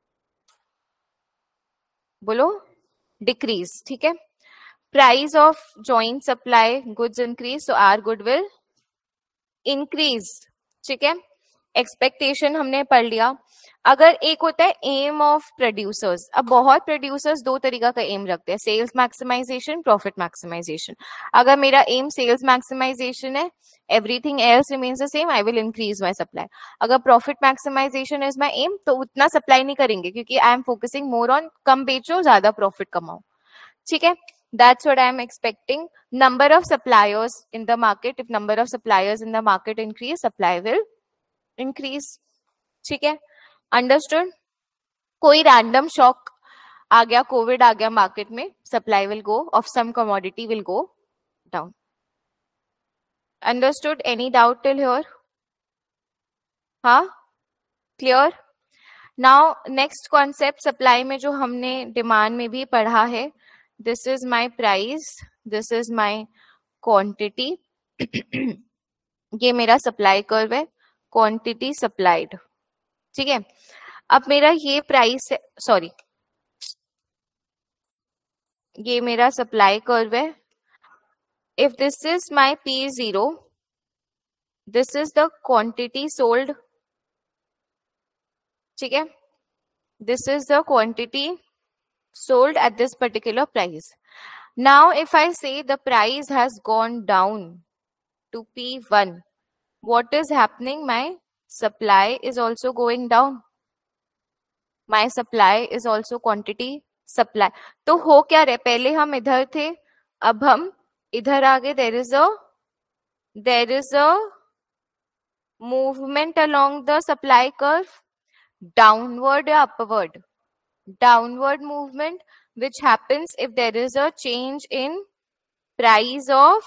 बोलो, डिक्रीज। ठीक है, price of joint supply goods increase, तो आर गुड विल इंक्रीज। ठीक है, एक्सपेक्टेशन हमने पढ़ लिया। अगर एक होता है एम ऑफ प्रोड्यूसर्स, अब बहुत प्रोड्यूसर्स दो तरीका का एम रखते हैं, सेल्स मैक्सिमाइजेशन, प्रॉफिट मैक्सिमाइजेशन। अगर मेरा एम सेल्स मैक्सिमाइजेशन है, everything else remains the same, I will increase my supply. अगर profit maximisation is my aim, तो उतना सप्लाई नहीं करेंगे, क्योंकि I am focusing more on कम बेचो ज्यादा प्रॉफिट कमाओ। ठीक है, that's what I am expecting. Number of suppliers in the market, if number of suppliers in the market increase, supply will increase. ठीक है, अंडरस्टूड। कोई रैंडम शॉक आ गया, कोविड आ गया मार्केट में, supply will go of some commodity will go down. Understood? Any doubt till here? हाँ, clear. Now next concept supply में जो हमने डिमांड में भी पढ़ा है, this is my price, this is my quantity, ये मेरा सप्लाई कर्व है, क्वांटिटी सप्लाइड। ठीक है, अब मेरा ये प्राइस है, सॉरी, ये मेरा सप्लाई कर्व है। If this is my P0, this is the quantity sold. ठीक है, this is the quantity sold at this particular price. Now, if I say the price has gone down to P1, what is happening? My supply is also going down. My supply is also quantity supply. तो हो क्या रहे, पहले हम इधर थे, अब हम इधर आ गए, there is a movement along the supply curve, downward या upward? Downward movement, which happens if there is a change in price of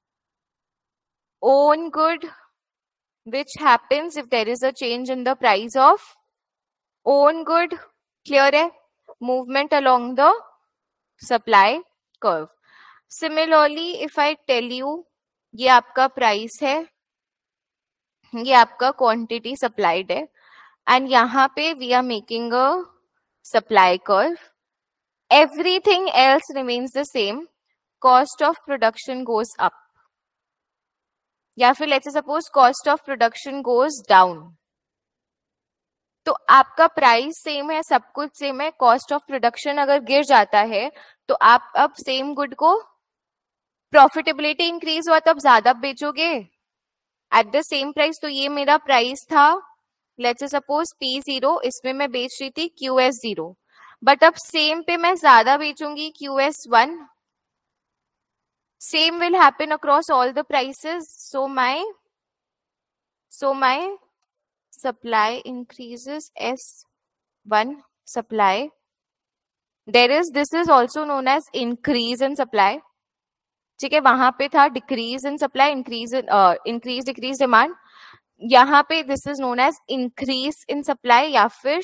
own good, which happens if there is a change in the price of own good. Clear है? Movement along the supply curve. Similarly, if I tell you ये आपका price है, ये आपका quantity supplied है, and यहाँ पे we are making a supply curve, everything else remains the same, cost of production goes up, या फिर let's suppose cost of production goes down, तो आपका प्राइस सेम है, सब कुछ सेम है, कॉस्ट ऑफ प्रोडक्शन अगर गिर जाता है तो आप अब सेम गुड को, प्रॉफिटेबिलिटी इंक्रीज हुआ तो अब ज्यादा बेचोगे एट द सेम प्राइस। तो ये मेरा प्राइस था, लेट्स सपोज P0, इसमें मैं बेच रही थी QS0, बट अब सेम पे मैं ज्यादा बेचूंगी QS1, same will happen across all the prices, so my supply increases, S1 supply, this is also known as increase in supply. ठीक है, वहां पे था decrease in supply, increase decrease demand. यहाँ पे this is known as increase in supply या फिर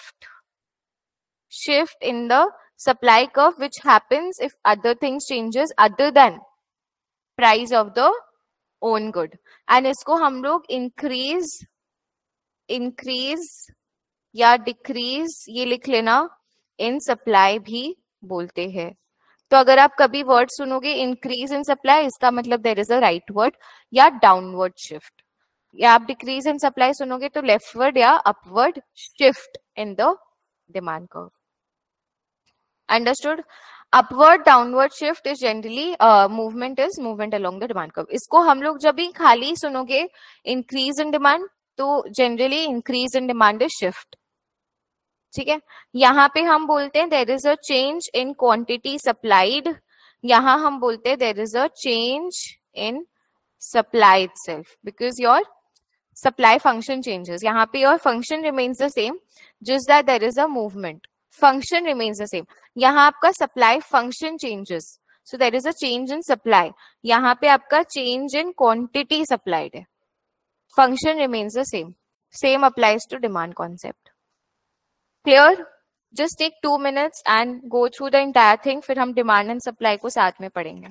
shift in the supply curve which happens if other things changes other than price of the own good. and इसको हम लोग increase या decrease ये लिख लेना in supply भी बोलते हैं. तो अगर आप कभी वर्ड सुनोगे इंक्रीज इन सप्लाई, इसका मतलब there is a rightward या डाउनवर्ड शिफ्ट. या आप डिक्रीज इन सप्लाई सुनोगे तो लेफ्टवर्ड या upward shift in the demand curve. Understood? Upward downward shift is generally movement along the demand curve. इसको हम लोग जब भी खाली सुनोगे इंक्रीज इन डिमांड, तो generally increase in demand is shift. ठीक है, यहाँ पे हम बोलते हैं there is a change in quantity supplied. यहाँ हम बोलते हैं there is a change in supply itself because your supply function changes. यहाँ पे your function remains the same, just that there is a movement. Function remains the same. यहाँ आपका supply function changes, so there is a change in supply. यहाँ पे आपका change in quantity supplied है. Function remains the same. Same applies to demand concept. Clear? Just take 2 minutes and go through the entire thing. फिर हम demand and supply को साथ में पढ़ेंगे.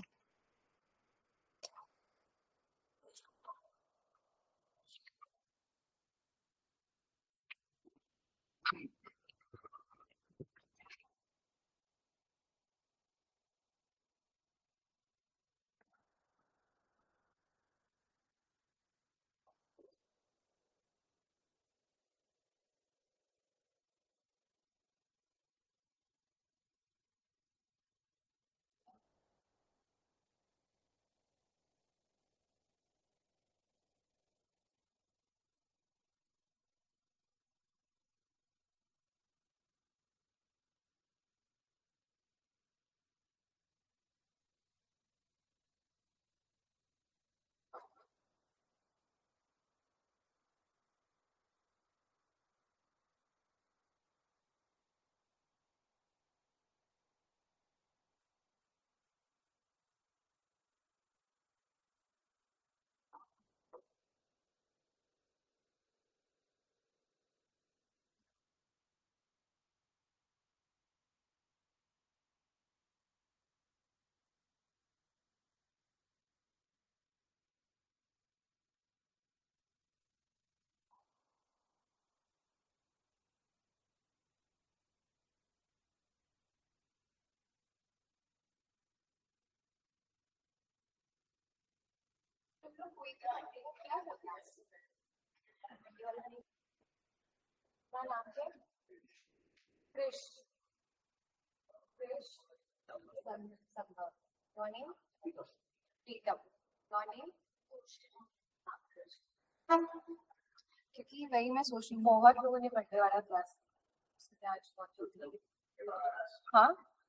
क्योंकि वही मैं सोच रही हूँ, बहुत लोगों ने बर्थडे वाला क्लास आज बहुत. हाँ,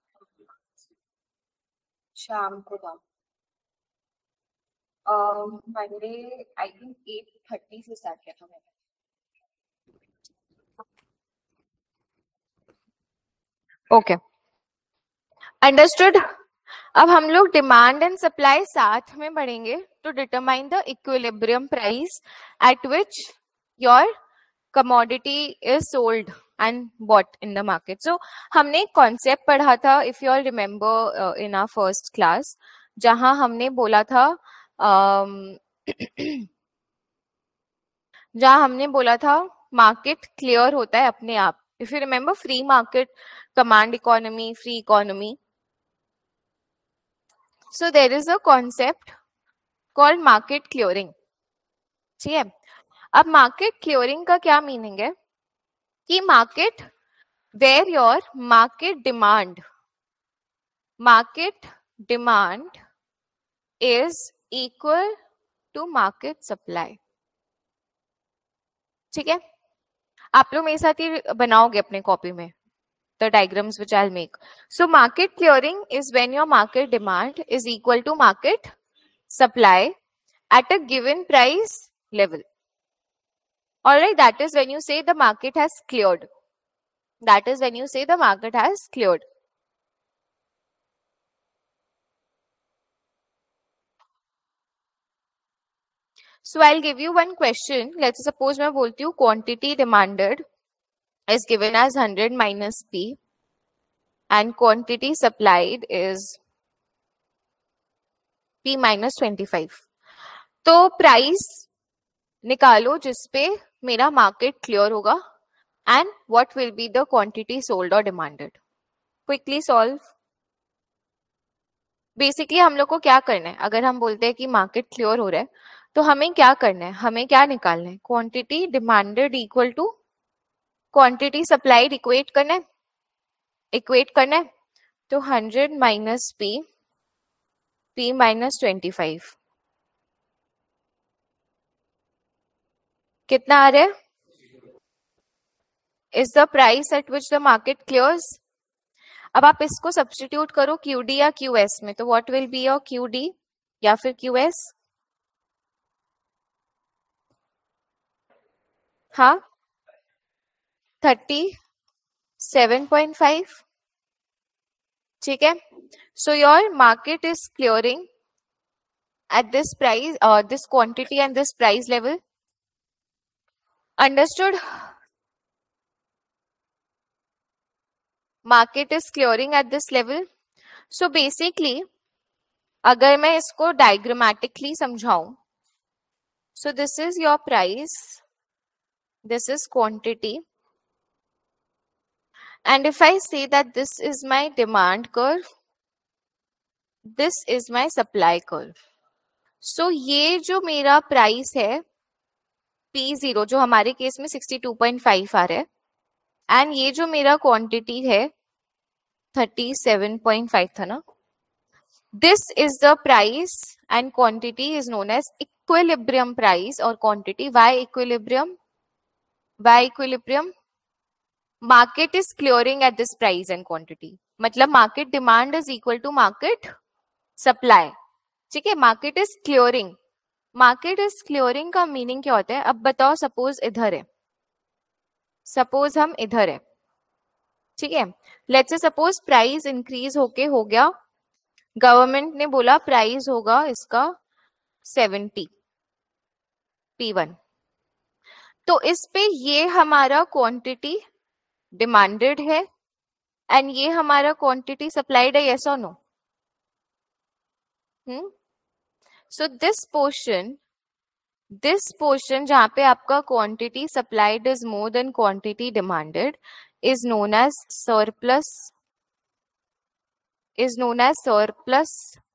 शाम को था. मंडे आई थिंक 8:30 से स्टार्ट किया था मैंने. Okay, understood. अब हम लोग डिमांड एंड सप्लाई साथ में बढ़ेंगे to determine the equilibrium price at which your commodity is sold and bought in the market. So हमने एक कॉन्सेप्ट पढ़ा था, if you all remember, in our first class, जहां हमने बोला था मार्केट क्लियर होता है अपने आप. If you remember, free market, command economy, free economy. So there is a concept called market clearing. ठीक है, अब market clearing का क्या मीनिंग है कि market where your market demand is equal to market supply. ठीक है, आप लोग मेरे साथ ही बनाओगे अपने कॉपी में the diagrams which I'll make. So market clearing is when your market demand is equal to market supply at a given price level. All right, that is when you say the market has cleared. That is when you say the market has cleared. So I'll give you one question. Let's suppose मैं बोलती हूँ quantity demanded is given as 100 minus P and quantity supplied is P minus 25. तो price निकालो जिसपे मेरा market clear होगा and what will be the quantity sold और demanded. Quickly solve. Basically हम लोग को क्या करना है, अगर हम बोलते हैं कि मार्केट क्लियर हो रहा है तो हमें क्या करना है, हमें क्या निकालना है, quantity demanded equal to quantity supplied equate करना है, इक्वेट करना है. तो 100 माइनस P माइनस 25 कितना आ रहा है? Is the price at which the market clears. अब आप इसको सब्स्टिट्यूट करो QD या QS में, तो what will be your QD या फिर QS? हाँ 37.5. ठीक है. So your market is clearing at this price or this quantity and this price level. Understood? Market is clearing at this level. So basically अगर मैं इसको diagrammatically समझाऊं, so this is your price, this is quantity, and if I say that this is my demand curve, this is my supply curve. So ये जो मेरा price है P0 जो हमारे केस में 62.5 आ रहा है, एंड ये जो मेरा क्वांटिटी है 37.5 था ना, this is the price and quantity is known as equilibrium price और quantity. Why equilibrium? Why equilibrium? Market is clearing at this price and quantity, मतलब market demand is equal to market supply. ठीक है, market is clearing. Market is clearing का meaning क्या होता है? अब बताओ, सपोज इधर है, सपोज हम इधर है, ठीक है, let's say suppose price increase होके हो गया, गवर्नमेंट ने बोला प्राइस होगा इसका 70 P1, तो इस पे ये हमारा क्वांटिटी डिमांडेड है एंड ये हमारा क्वांटिटी सप्लाइड है, यस और नो? सो दिस पोर्शन जहां पे आपका quantity supplied is more than quantity demanded is known as surplus, is known as surplus.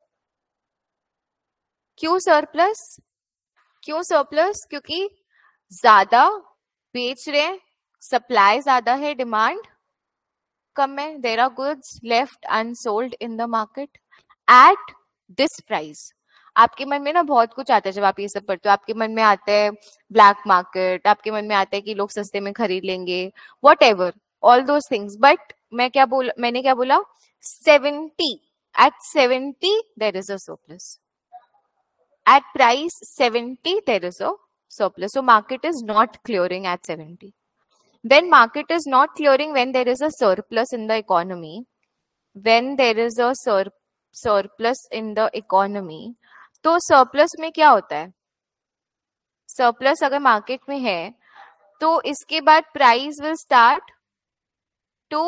क्यों surplus? क्यों surplus? क्योंकि ज्यादा बेच रहे हैं, सप्लाई ज्यादा है, डिमांड कम है. There are goods left unsold in the market at this price. आपके मन में ना बहुत कुछ आता है जब आप ये सब पढ़ते हो. आपके मन में आता है ब्लैक मार्केट, आपके मन में आता है कि लोग सस्ते में खरीद लेंगे, whatever, all those things. But मैंने क्या बोला? 70. At 70 there is a surplus. At price 70 there is a surplus. So market is not clearing at 70. Then market is not clearing when there is a surplus in the economy. When there is a surplus in the economy, तो surplus में क्या होता है? Surplus अगर market में है तो इसके बाद price will start to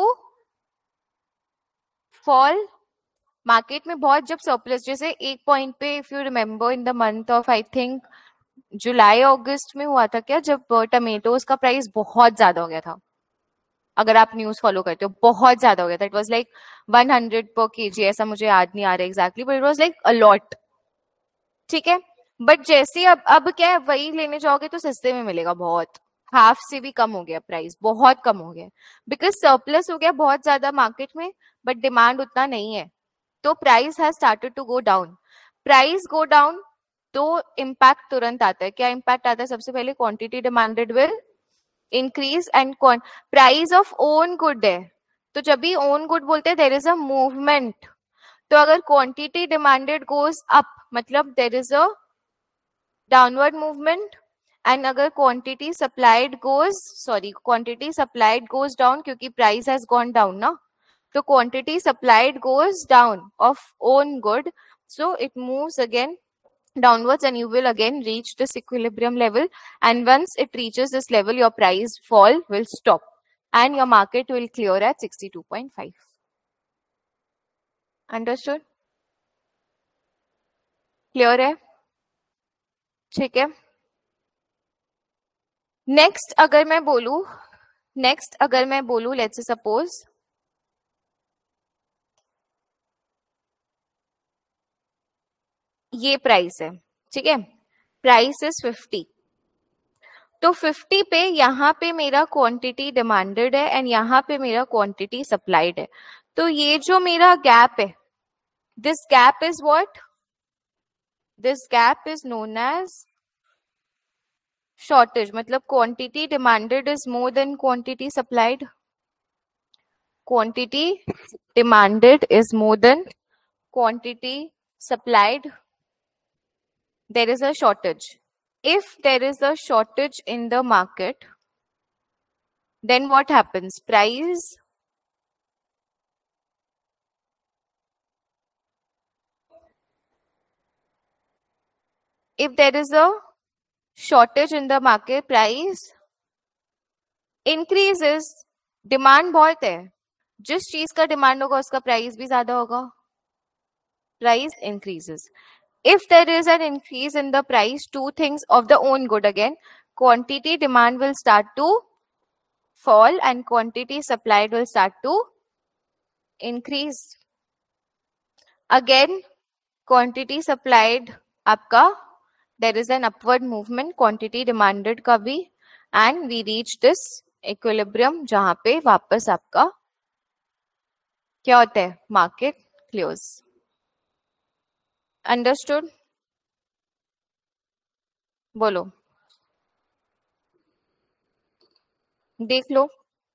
fall. Market में बहुत जब सरप्लस, जैसे एक पॉइंट पे if you remember in the month of I think जुलाई अगस्त में हुआ था क्या, जब टमेटोज का प्राइस बहुत ज्यादा हो गया था. अगर आप न्यूज फॉलो करते हो, बहुत ज्यादा हो गया था. इट वाज लाइक 100 पर केजी, ऐसा मुझे याद नहीं आ रहा exactly, but it was like a lot. ठीक है, बट जैसे अब क्या है, वही लेने जाओगे तो सस्ते में मिलेगा, बहुत हाफ से भी कम हो गया प्राइस, बहुत कम हो गया, बिकॉज सरप्लस हो गया बहुत ज्यादा मार्केट में, बट डिमांड उतना नहीं है, तो price has started to go down. Price go down तो इम्पैक्ट तुरंत आता है. क्या इम्पैक्ट आता है? सबसे पहले quantity demanded will increase and price of own good है, तो जब भी ओन गुड बोलते हैं देयर इज अ मूवमेंट. तो अगर क्वांटिटी डिमांडेड गोज अप, मतलब there is a downward movement, and अगर क्वांटिटी सप्लाइड गोज डाउन, क्योंकि प्राइस हैज गॉन डाउन ना, तो quantity supplied goes down of own good, so it moves again downwards and you will again reach this equilibrium level, and once it reaches this level your price fall will stop and your market will clear at 62.5. Understood? Clear है? ठीक है. Next अगर मैं बोलूं let's say suppose ये price है, ठीक है, प्राइस इज 50, तो 50 पे यहाँ पे मेरा क्वांटिटी डिमांडेड है एंड यहाँ पे मेरा क्वांटिटी सप्लाइड है, तो ये जो मेरा गैप है, this gap is what, this gap is known as shortage. मतलब quantity demanded is more than quantity supplied, quantity demanded is more than quantity supplied, there is a shortage. If there is a shortage in the market, then what happens? Price if there is a shortage in the market, price increases. Demand बहुत है, जिस चीज का demand होगा उसका price भी ज्यादा होगा, price increases. If there is an increase in the price, two things of the own good again, quantity demand will start to fall and quantity supplied will start to increase. Again, quantity supplied आपका there is an upward movement, quantity demanded का भी, and we reach this equilibrium जहां पे वापस आपका क्या होता है, market close. अंडरस्टूड? बोलो, देख लो.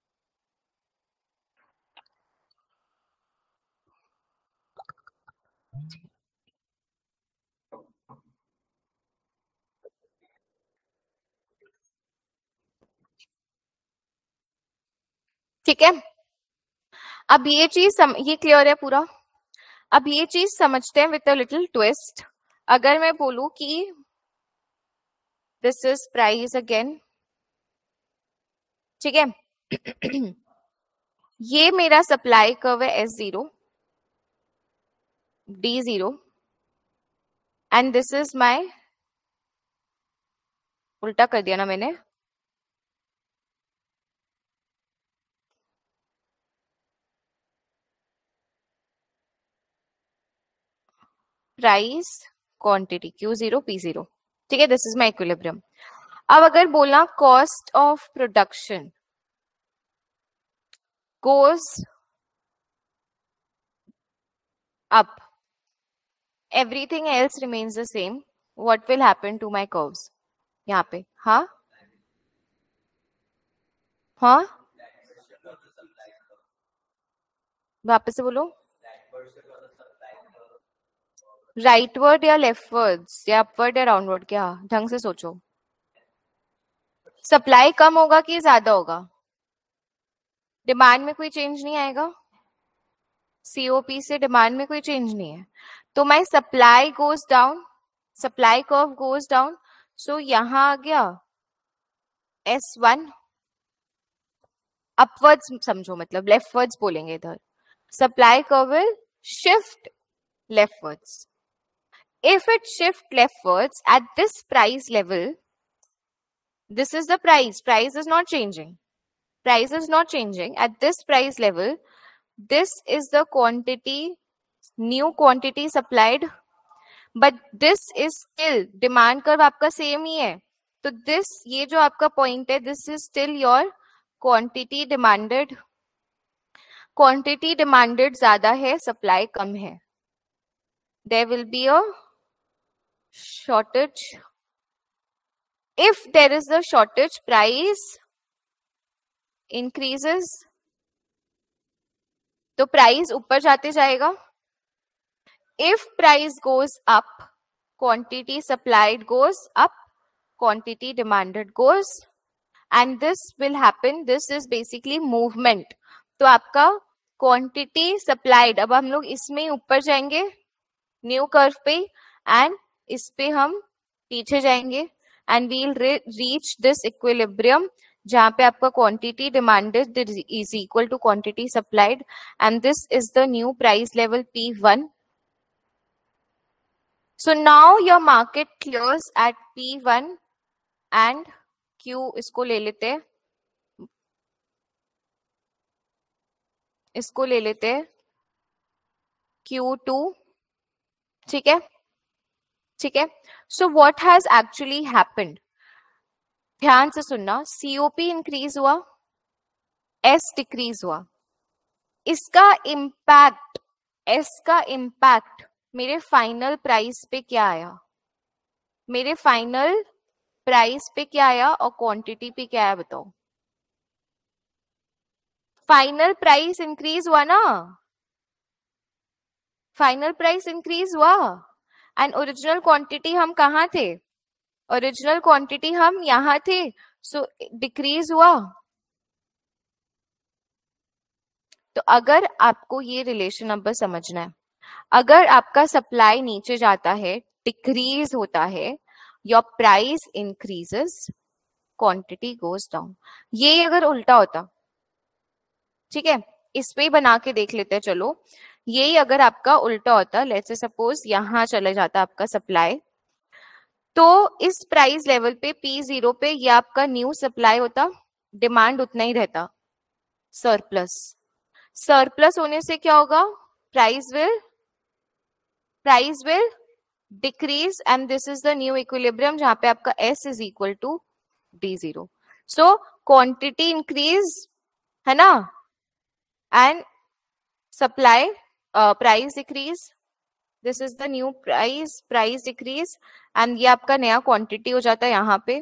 ठीक है, अब ये चीज ये क्लियर है पूरा. अब ये चीज समझते हैं विथ अ लिटिल ट्विस्ट. अगर मैं बोलूं कि दिस इज प्राइस अगेन, ठीक है, ये मेरा सप्लाई कर्व है S0 D0 and this is my, उल्टा कर दिया ना मैंने, प्राइस क्वांटिटी Q0 P0, ठीक है, दिस इज माय इक्विलिब्रियम. अब अगर बोला cost of production goes up, everything else remains the same, what will happen to my curves? यहाँ पे हाँ हाँ वापस से बोलो, राइटवर्ड या लेफ्टवर्ड्स या अपवर्ड या डाउनवर्ड, क्या ढंग से सोचो. सप्लाई कम होगा कि ज्यादा होगा? डिमांड में कोई चेंज नहीं आएगा, सीओपी से डिमांड में कोई चेंज नहीं है, तो my supply goes down, supply curve goes down, so यहां आ गया S1 अपवर्ड्स, समझो मतलब लेफ्टवर्ड्स बोलेंगे इधर, supply curve will shift leftwards. If it shift leftwards at this price level, this is the price, price is not changing, price is not changing at this price level, this is the quantity, new quantity supplied, but this is still demand curve आपका same ही है, तो this ये जो आपका point है, this is still your quantity demanded, quantity demanded ज्यादा है, सप्लाई कम है, there will be a shortage. If there is a shortage, price increases, तो प्राइस ऊपर जाते जाएगा. If price goes up, quantity supplied goes up, quantity demanded goes, and this will happen. This is basically movement. तो आपका quantity supplied, अब हम लोग इसमें ऊपर जाएंगे न्यू कर्व पे, एंड इस पे हम पीछे जाएंगे, and we'll reach this equilibrium जहां पे आपका quantity demanded is equal to quantity supplied, and this is the new price level P1. So now your market clears at P1 and Q, इसको ले लेते हैं, इसको ले लेते हैं Q2. ठीक है, ठीक है. So what has actually happened? ध्यान से सुनना. COP इंक्रीज हुआ, S डिक्रीज हुआ. इसका इम्पैक्ट, S का इम्पैक्ट मेरे फाइनल प्राइस पे क्या आया? मेरे फाइनल प्राइस पे क्या आया और क्वांटिटी पे क्या आया बताओ? फाइनल प्राइस इंक्रीज हुआ ना, फाइनल प्राइस इंक्रीज हुआ, एंड ओरिजिनल क्वांटिटी हम कहाँ थे? ओरिजिनल क्वांटिटी हम यहां थे, सो डिक्रीज हुआ. तो अगर आपको ये रिलेशन अब समझना है, अगर आपका सप्लाई नीचे जाता है, डिक्रीज होता है, your price increases, quantity goes down. ये अगर उल्टा होता, ठीक है, इस पे ही बना के देख लेते हैं. चलो, यही अगर आपका उल्टा होता, लेट्स से सपोज यहां चले जाता आपका सप्लाई, तो इस प्राइस लेवल पे P0 पे ये आपका न्यू सप्लाई होता, डिमांड उतना ही रहता, सरप्लस. सरप्लस होने से क्या होगा? Price will decrease, and this is the new equilibrium जहां पे आपका S is equal to D0. So quantity increase है ना, and supply price decrease, this is the new price decrease, and ये आपका नया क्वांटिटी हो जाता है यहाँ पे.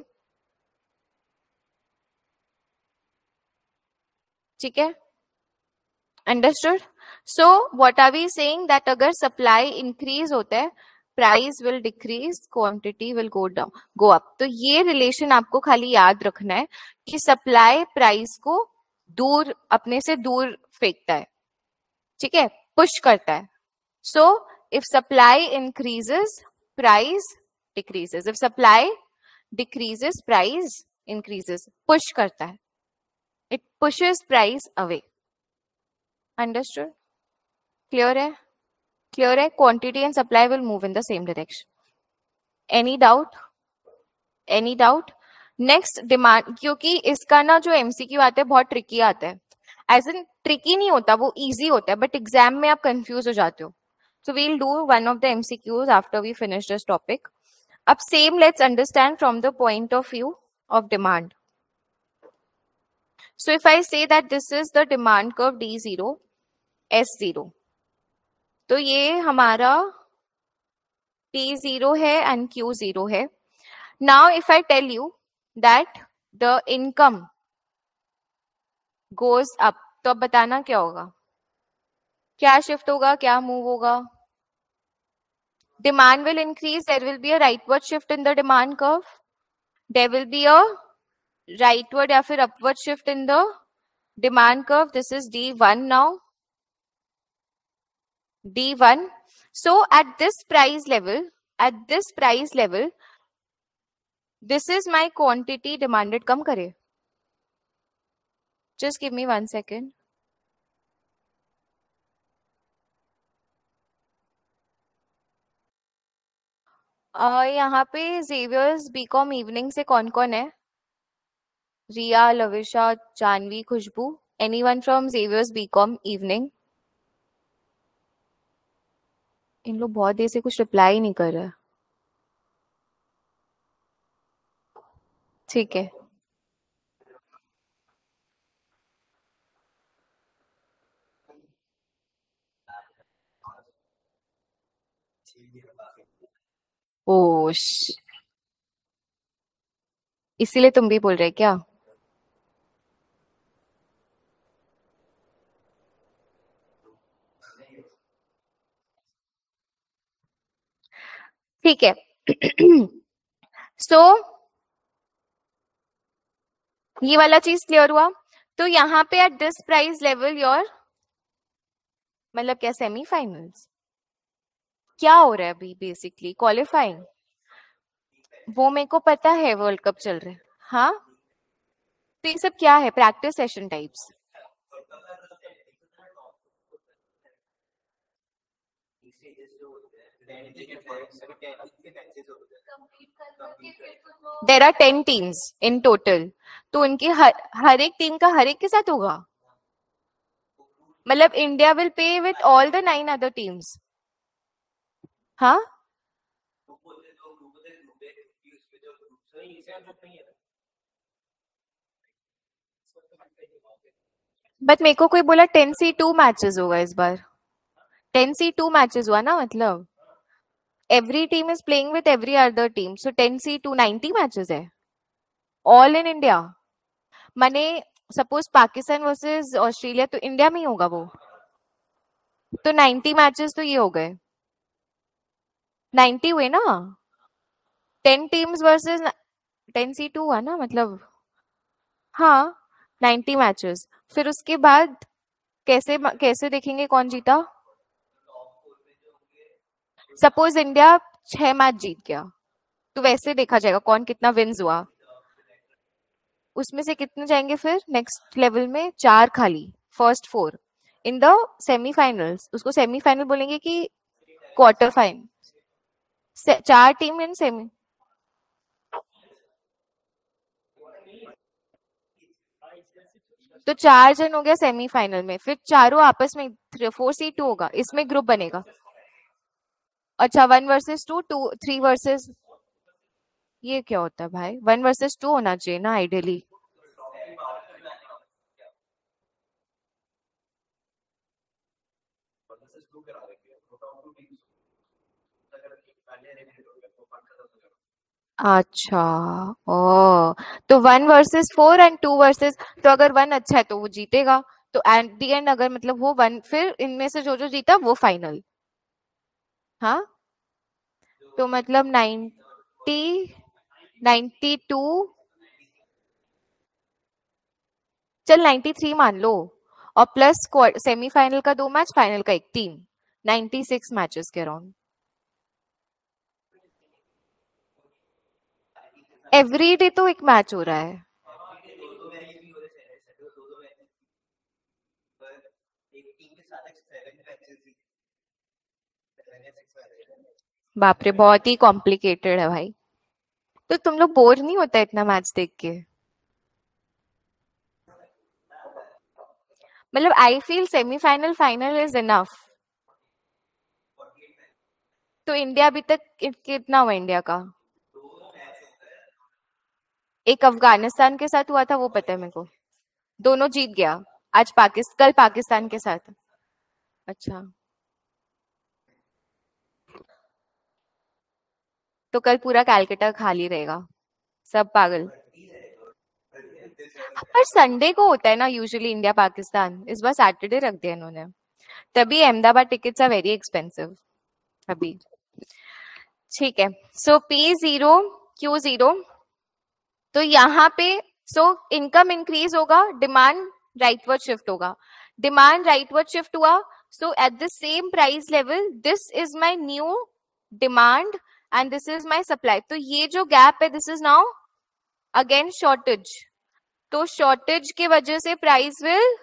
ठीक है, understood. So what are we saying, that अगर सप्लाई इंक्रीज होता है, price will decrease, quantity will go up. तो ये रिलेशन आपको खाली याद रखना है कि सप्लाई प्राइस को दूर, अपने से दूर फेंकता है, ठीक है, पुश करता है. So if supply increases, price decreases. If supply decreases, price increases. Push करता है, it pushes price away. Understood? Clear है? क्लियर है? Quantity and supply will move in the same direction. Any doubt? Any doubt? Next, demand. क्योंकि इसका ना जो MCQ आता है बहुत ट्रिकी आता है. एज इन ट्रिकी नहीं होता, वो इजी होता है, बट एग्जाम में आप कंफ्यूज हो जाते हो. So we'll do one of the MCQs after we finish this topic. Ab same, let's understand from the point of view of demand. So if I say that this is the demand curve D0, S0, तो ये हमारा P0 है and Q0 है. Now if I tell you that the income goes up, तो अब बताना क्या होगा, क्या शिफ्ट होगा, क्या मूव होगा? Demand will increase, there will be a rightward shift in the demand curve. There will be a rightward या फिर upward shift in the demand curve. This is D1 now. D1. So at this price level, this is my quantity demanded. कम करे. Just give me 1 second. यहाँ पे Xavier's BCom evening से कौन कौन है? Riya, Lavisha, Janvi, Khushboo. Anyone from Xavier's BCom evening? इन लोग बहुत देर से कुछ रिप्लाई नहीं कर रहे. ठीक है, ओश, इसीलिए तुम भी बोल रहे क्या? ठीक है. सो ये वाला चीज क्लियर हुआ। तो यहाँ पे at this price level your मतलब क्या सेमीफाइनल्स क्या हो रहा है अभी, बेसिकली क्वालिफाइंग, वो मेरे को पता है वर्ल्ड कप चल रहा है। हाँ, तो ये सब क्या है, practice session types? There are 10 teams in total, तो उनकी हर एक टीम का हर एक के साथ होगा, मतलब India will play with all the 9 other teams. हाँ, बट मेरे को कोई बोला 10C2 मैचेस होगा इस बार। 10C2 मैचेस हुआ ना, मतलब every team is playing with every other team, so 10C2 90 matches है ऑल इन इंडिया। माने सपोज पाकिस्तान वर्सेस ऑस्ट्रेलिया, तो इंडिया में ही होगा वो, तो 90 मैचेस तो ये हो गए, 90 हुए ना, 10 टीम्स वर्सेस 10C2 हुआ ना मतलब। हाँ, 90 मैचेस, फिर उसके बाद कैसे कैसे देखेंगे कौन जीता? सपोज इंडिया 6 मैच जीत गया, तो वैसे देखा जाएगा कौन कितना विन्स हुआ, उसमें से कितने जाएंगे फिर नेक्स्ट लेवल में, 4 खाली, फर्स्ट 4 इन द सेमीफाइनल्स, उसको सेमीफाइनल बोलेंगे कि quarter final? 4 team in semi, तो 4 जन हो गया सेमीफाइनल में, फिर चारों आपस में 4C2 होगा, इसमें ग्रुप बनेगा। अच्छा, 1 वर्सेस 2, 3 वर्सेस, ये क्या होता है भाई? 1 वर्सेस 2 होना चाहिए ना आइडियली। अच्छा, ओ, तो 1 वर्सेस 4 एंड 2 वर्सेस, तो अगर 1 अच्छा है तो वो जीतेगा, तो एट द एंड अगर मतलब वो 1, फिर इनमें से जो जो जीता वो फाइनल। हाँ, तो मतलब 92, चल 93 मान लो, और प्लस सेमीफाइनल का 2 मैच, फाइनल का एक, 3, 96 मैचेस के अराउंड। एवरी डे तो एक मैच हो रहा है। बाप रे, बहुत ही कॉम्प्लिकेटेड है भाई। तो तुम लोग बोर नहीं होता इतना मैच देख के? मतलब I feel semifinal final is enough. तो इंडिया अभी तक कितना हुआ इंडिया का? एक अफगानिस्तान के साथ हुआ था, वो पता है मेरे को, दोनों जीत गया। आज कल पाकिस्तान के साथ। अच्छा, तो कल पूरा कैलकाटा खाली रहेगा, सब पागल। पर संडे को होता है ना यूजुअली इंडिया पाकिस्तान, इस बार सैटरडे रख दिया इन्होंने, तभी Ahmedabad tickets are very expensive अभी। ठीक है, सो P0 Q0, तो यहाँ पे सो इनकम इंक्रीज होगा, डिमांड राइटवर्ड शिफ्ट होगा, डिमांड राइटवर्ड शिफ्ट हुआ, so at the same price level this is my new demand and this is my supply, तो ये जो गैप है this is now again shortage, तो shortage की वजह से प्राइस विल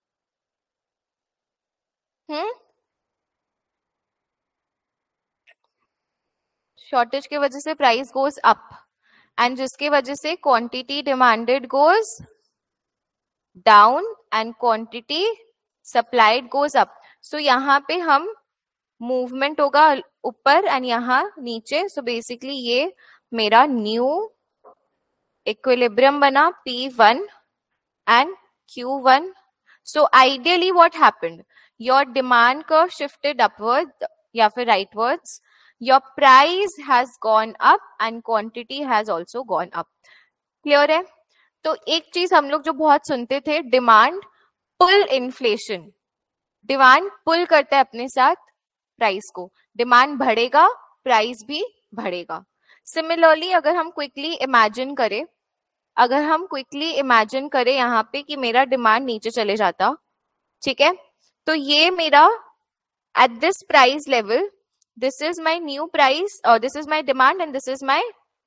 शॉर्टेज की वजह से प्राइस गोज अप, एंड जिसकी वजह से quantity demanded goes down and quantity supplied goes up, so यहाँ पे हम मूवमेंट होगा ऊपर एंड यहाँ नीचे, सो बेसिकली ये मेरा न्यू इक्विलिब्रियम बना P1 and Q1. So ideally what happened? Your demand curve shifted upward या फिर rightwards. Your price has gone up and quantity has also gone up. Clear है? तो एक चीज हम लोग जो बहुत सुनते थे, demand pull inflation, demand pull करता है अपने साथ प्राइस को, डिमांड बढ़ेगा प्राइस भी बढ़ेगा। सिमिलरली अगर हम क्विकली इमेजिन करें, अगर हम क्विकली इमेजिन करें यहाँ पे कि मेरा डिमांड नीचे चले जाता, ठीक है, तो ये मेरा at this price level, this is my new price, or this is my demand and this is my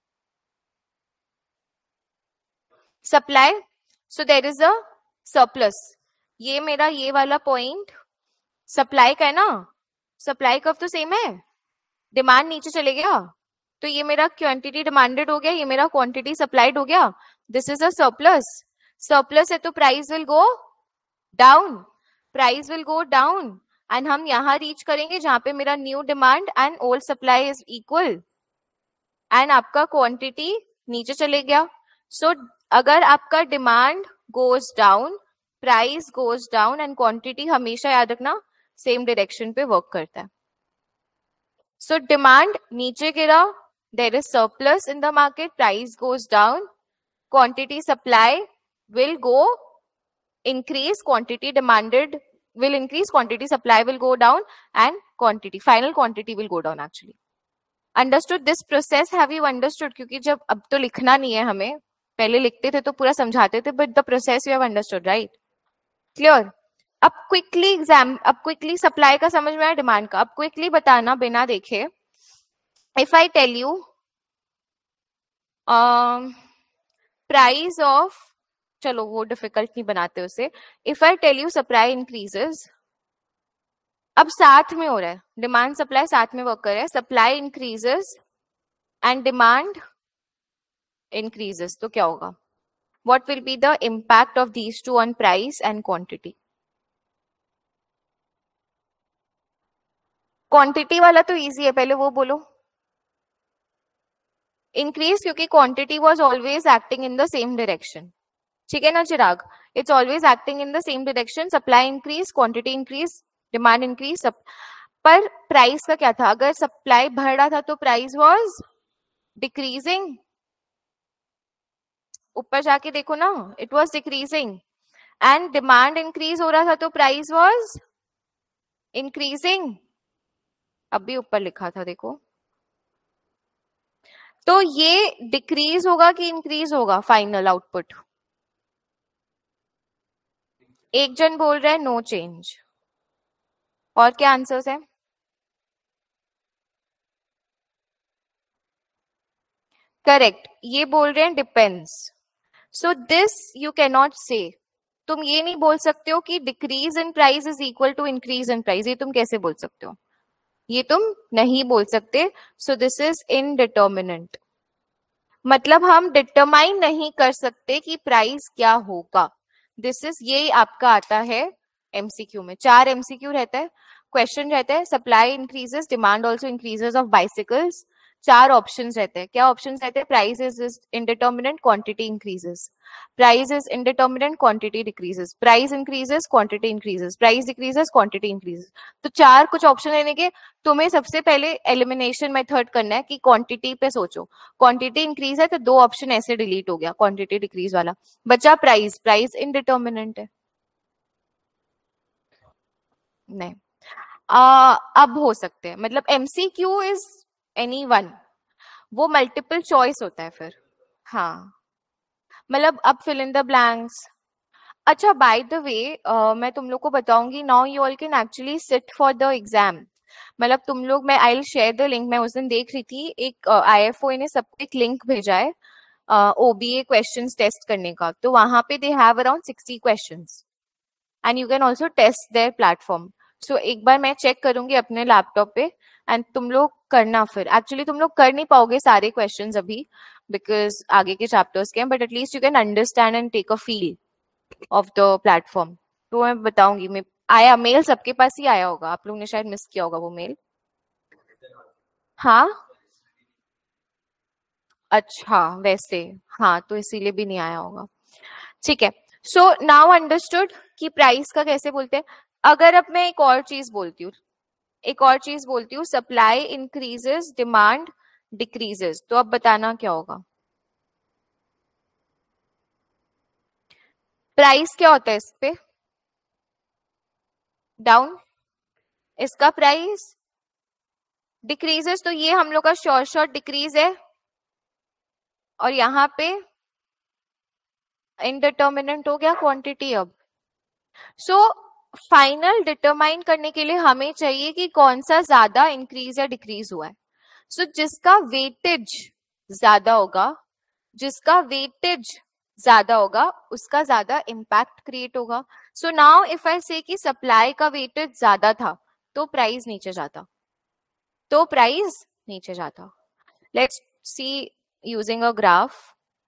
supply. So there is a surplus. ये मेरा ये वाला पॉइंट सप्लाई का है ना, सप्लाई कर्व तो सेम है, डिमांड नीचे चले गया तो ये मेरा क्वांटिटी डिमांडेड हो गया, ये मेरा क्वांटिटी सप्लाइड हो गया, this is a surplus. Surplus है तो price will go down, price will go down, and हम यहां रीच करेंगे जहां पे मेरा new demand and old supply is equal, and आपका क्वांटिटी नीचे चले गया. सो अगर आपका demand goes down, price goes down, and quantity हमेशा याद रखना सेम डायरेक्शन पे वर्क करता है. सो डिमांड नीचे गिरा, there is surplus in the market, price goes down, quantity supply will go increase, quantity demanded will increase, quantity supply will go down, and quantity, final quantity will go down actually. Understood this process? Have you understood? क्योंकि जब अब तो लिखना नहीं है हमें, पहले लिखते थे तो पूरा समझाते थे, but the process you have understood, right? Clear? अब क्विकली सप्लाई का समझ में आया, डिमांड का. अब क्विकली बताना बिना देखे, if I tell you price of, चलो वो डिफिकल्ट नहीं बनाते उसे, if I tell you supply increases, अब साथ में हो रहा है, डिमांड सप्लाई साथ में वर्क कर रहा है, supply increases and demand increases, तो क्या होगा? What will be the impact of these two on price and quantity? Quantity वाला तो इजी है, पहले वो बोलो. इंक्रीज, क्योंकि quantity was always acting in the same direction, ठीक है ना Chirag? It's always acting in the same direction, supply increase, quantity increase, demand increase. पर प्राइस का क्या था? अगर सप्लाई बढ़ रहा था तो प्राइस वाज डिक्रीजिंग. ऊपर जाके देखो ना, it was decreasing, and demand increase हो रहा था तो प्राइस वाज इंक्रीजिंग. अब भी ऊपर लिखा था देखो. तो ये डिक्रीज होगा कि इंक्रीज होगा फाइनल आउटपुट? एक जन बोल रहा है नो चेंज, और क्या आंसर्स है? करेक्ट, ये बोल रहे हैं depends. So this you can not say, तुम ये नहीं बोल सकते हो कि decrease in price is equal to increase in price. ये तुम कैसे बोल सकते हो? ये तुम नहीं बोल सकते. सो दिस इज इनडिटर्मिनेंट, मतलब हम डिटरमाइन नहीं कर सकते कि प्राइस क्या होगा. दिस इज, ये आपका आता है एमसीक्यू में. 4 एमसीक्यू रहता है, क्वेश्चन रहता है supply increases, demand also increases of bicycles. 4 options रहते हैं. क्या ऑप्शंस रहते हैं? Price is indeterminate, quantity increases, price is indeterminate, quantity decreases, price increases, quantity increases, price decreases, quantity increases. तो 4 कुछ ऑप्शन लेने के, तुम्हें सबसे पहले एलिमिनेशन मेथड करना है कि क्वांटिटी पे सोचो. क्वांटिटी इंक्रीज है तो 2 ऑप्शन ऐसे डिलीट हो गया, क्वांटिटी डिक्रीज वाला. बचा प्राइस, प्राइस इनडिटर्मिनेंट है. नहीं, अब हो सकते हैं, मतलब एमसीक्यू इज एनी वन, वो मल्टीपल चॉइस होता है फिर. हाँ, मतलब अब फिल इन द ब्लैंक्स. अच्छा, बाय द वे मैं तुम लोग को बताऊंगी, now you all can actually sit for the exam. मतलब तुम लोग, मैं I will share the link. मैं उस दिन देख रही थी, एक IFOA ने सबको एक लिंक भेजा है OBA क्वेश्चंस टेस्ट करने का. तो वहां पे they have around 60 questions and you can also test their platform. So एक बार मैं चेक करूंगी अपने लैपटॉप पे, एंड तुम लोग करना. फिर एक्चुअली तुम लोग कर नहीं पाओगे सारे क्वेश्चंस अभी, बिकॉज आगे के चैप्टर्स के हैं, but at least you can understand and take a feel of the platform. तो मैं बताऊंगी. मैं आया मेल, सबके पास ही आया होगा, आप लोग ने शायद मिस किया होगा वो मेल. हाँ, अच्छा वैसे, हाँ तो इसीलिए भी नहीं आया होगा. ठीक है. सो नाउ अंडरस्टूड कि प्राइस का कैसे बोलते हैं. अगर अब मैं एक और चीज बोलती हूँ, सप्लाई इंक्रीजेस, डिमांड डिक्रीजेस, तो अब बताना क्या होगा? प्राइस क्या होता है इस पे? डाउन. इसका प्राइस डिक्रीजेस, तो ये हम लोग का शॉर्ट डिक्रीज है, और यहाँ पे इनडिटर्मिनेंट हो गया क्वांटिटी अब। सो फाइनल डिटरमाइन करने के लिए हमें चाहिए कि कौन सा ज्यादा इंक्रीज या डिक्रीज हुआ है। सो जिसका वेटेज ज्यादा होगा, जिसका वेटेज ज्यादा होगा उसका ज्यादा इम्पैक्ट क्रिएट होगा। सो नाउ इफ आई से कि सप्लाई का वेटेज ज्यादा था तो प्राइस नीचे जाता, तो प्राइस नीचे जाता। Let's see using a graph.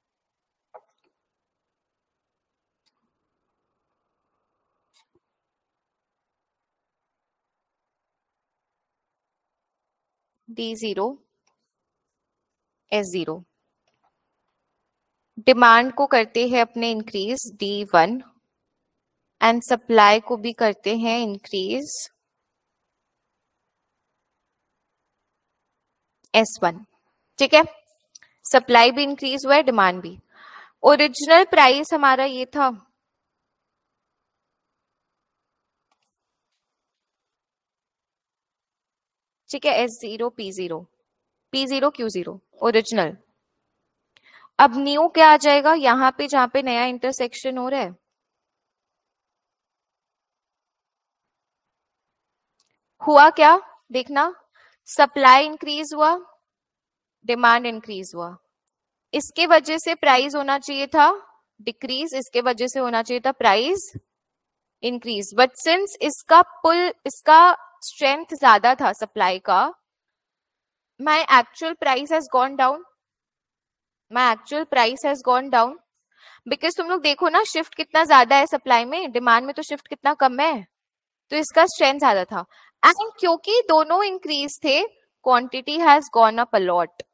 D0 S0, demand को करते हैं अपने इंक्रीज D1 एंड सप्लाई को भी करते हैं इंक्रीज S1। ठीक है, सप्लाई भी इंक्रीज हुआ है, डिमांड भी। ओरिजिनल प्राइस हमारा ये था, ठीक है, S0 P0, P0 Q0 original. अब न्यू क्या आ जाएगा यहाँ पे जहां पे नया इंटरसेक्शन हो रहा है? हुआ क्या देखना, सप्लाई इंक्रीज हुआ, डिमांड इंक्रीज हुआ, इसके वजह से प्राइस होना चाहिए था डिक्रीज, इसके वजह से होना चाहिए था प्राइस इंक्रीज। बट सिंस इसका पुल, इसका स्ट्रेंथ ज्यादा था सप्लाई का, my actual price has gone down, my actual price has gone down. Because तुम लोग देखो ना, शिफ्ट कितना ज्यादा है सप्लाई में, डिमांड में तो शिफ्ट कितना कम है, तो इसका स्ट्रेंथ ज्यादा था। एंड क्योंकि दोनों इंक्रीज थे, quantity has gone up a lot.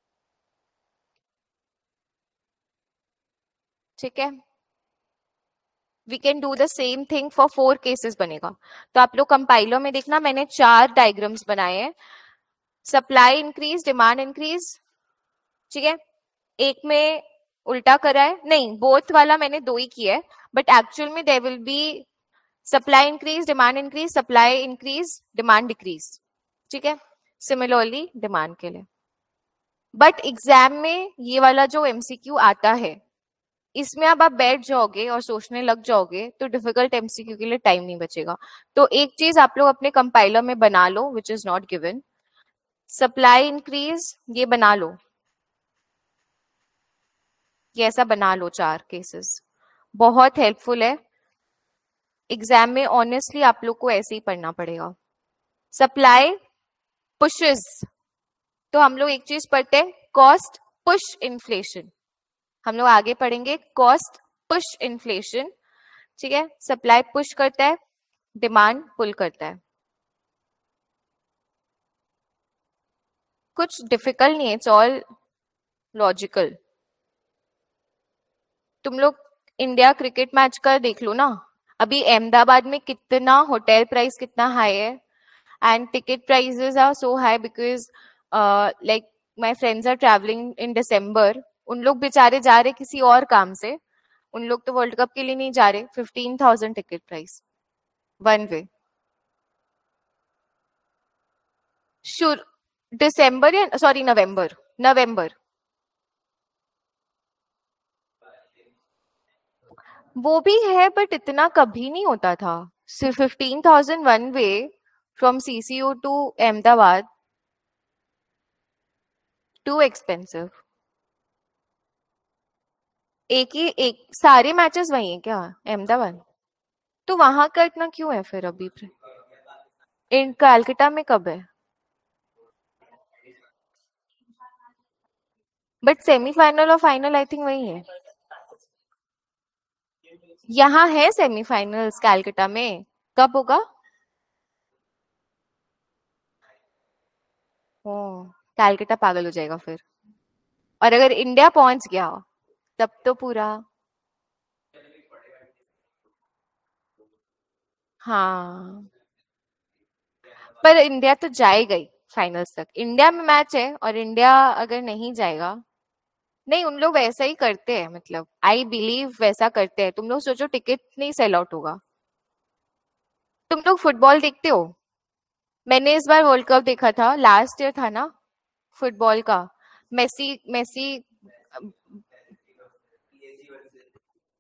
ठीक है, we can do the same thing for 4 cases बनेगा। तो आप लोग कंपाइलर में देखना, मैंने 4 डायग्राम्स बनाए हैं। सप्लाई इंक्रीज, डिमांड इंक्रीज, ठीक है। एक में उल्टा करा है, नहीं बोथ वाला मैंने 2 ही किया है, बट एक्चुअल में there will be supply increase, demand increase, supply increase, demand decrease. ठीक है, सिमिलरली डिमांड के लिए। बट एग्जाम में ये वाला जो एमसीक्यू आता है, इसमें अब आप बैठ जाओगे और सोचने लग जाओगे तो डिफिकल्ट एमसीक्यू के लिए टाइम नहीं बचेगा। तो एक चीज आप लोग अपने कंपाइलर में बना लो which is not given, supply increase, ये बना लो, ये ऐसा बना लो 4 केसेस, बहुत हेल्पफुल है। एग्जाम में ऑनेस्टली आप लोग को ऐसे ही पढ़ना पड़ेगा। सप्लाई पुशेस, तो हम लोग एक चीज पढ़ते हैं, कॉस्ट पुश इन्फ्लेशन। हम लोग आगे पढ़ेंगे कॉस्ट पुश इन्फ्लेशन। ठीक है, सप्लाई पुश करता है, डिमांड पुल करता है। कुछ डिफिकल्ट नहीं है, इट्स ऑल लॉजिकल। तुम लोग इंडिया क्रिकेट मैच का देख लो ना, अभी अहमदाबाद में कितना होटल प्राइस कितना हाई है, and ticket prices are so high because like my friends are travelling in December. उन लोग बेचारे जा रहे किसी और काम से, उन लोग तो वर्ल्ड कप के लिए नहीं जा रहे। 15,000 ticket price one way. Sure दिसंबर या सॉरी नवंबर, नवंबर। वो भी है बट इतना कभी नहीं होता था। सिर्फ 15,000 one way from CCU to Ahmedabad, too expensive. एक ही एक सारे मैचेस वही है क्या अहमदाबाद? तो वहां का इतना क्यों है फिर अभी? इन कैलकाटा में कब है? बट सेमीफाइनल और फाइनल आई थिंक वही है। यहाँ है सेमीफाइनल्स कैलकाटा में, कब होगा? ओ, कैलकाटा पागल हो जाएगा फिर। और अगर इंडिया पहुंच गया तब तो पूरा। हाँ, पर इंडिया तो जाएगा ही फाइनल्स तक। इंडिया में मैच है और इंडिया अगर नहीं जाएगा, नहीं उन लोग वैसा ही करते हैं, मतलब आई बिलीव वैसा करते हैं। तुम लोग सोचो टिकट नहीं सेल आउट होगा। तुम लोग फुटबॉल देखते हो? मैंने इस बार वर्ल्ड कप देखा था, लास्ट ईयर था ना फुटबॉल का। Messi Messi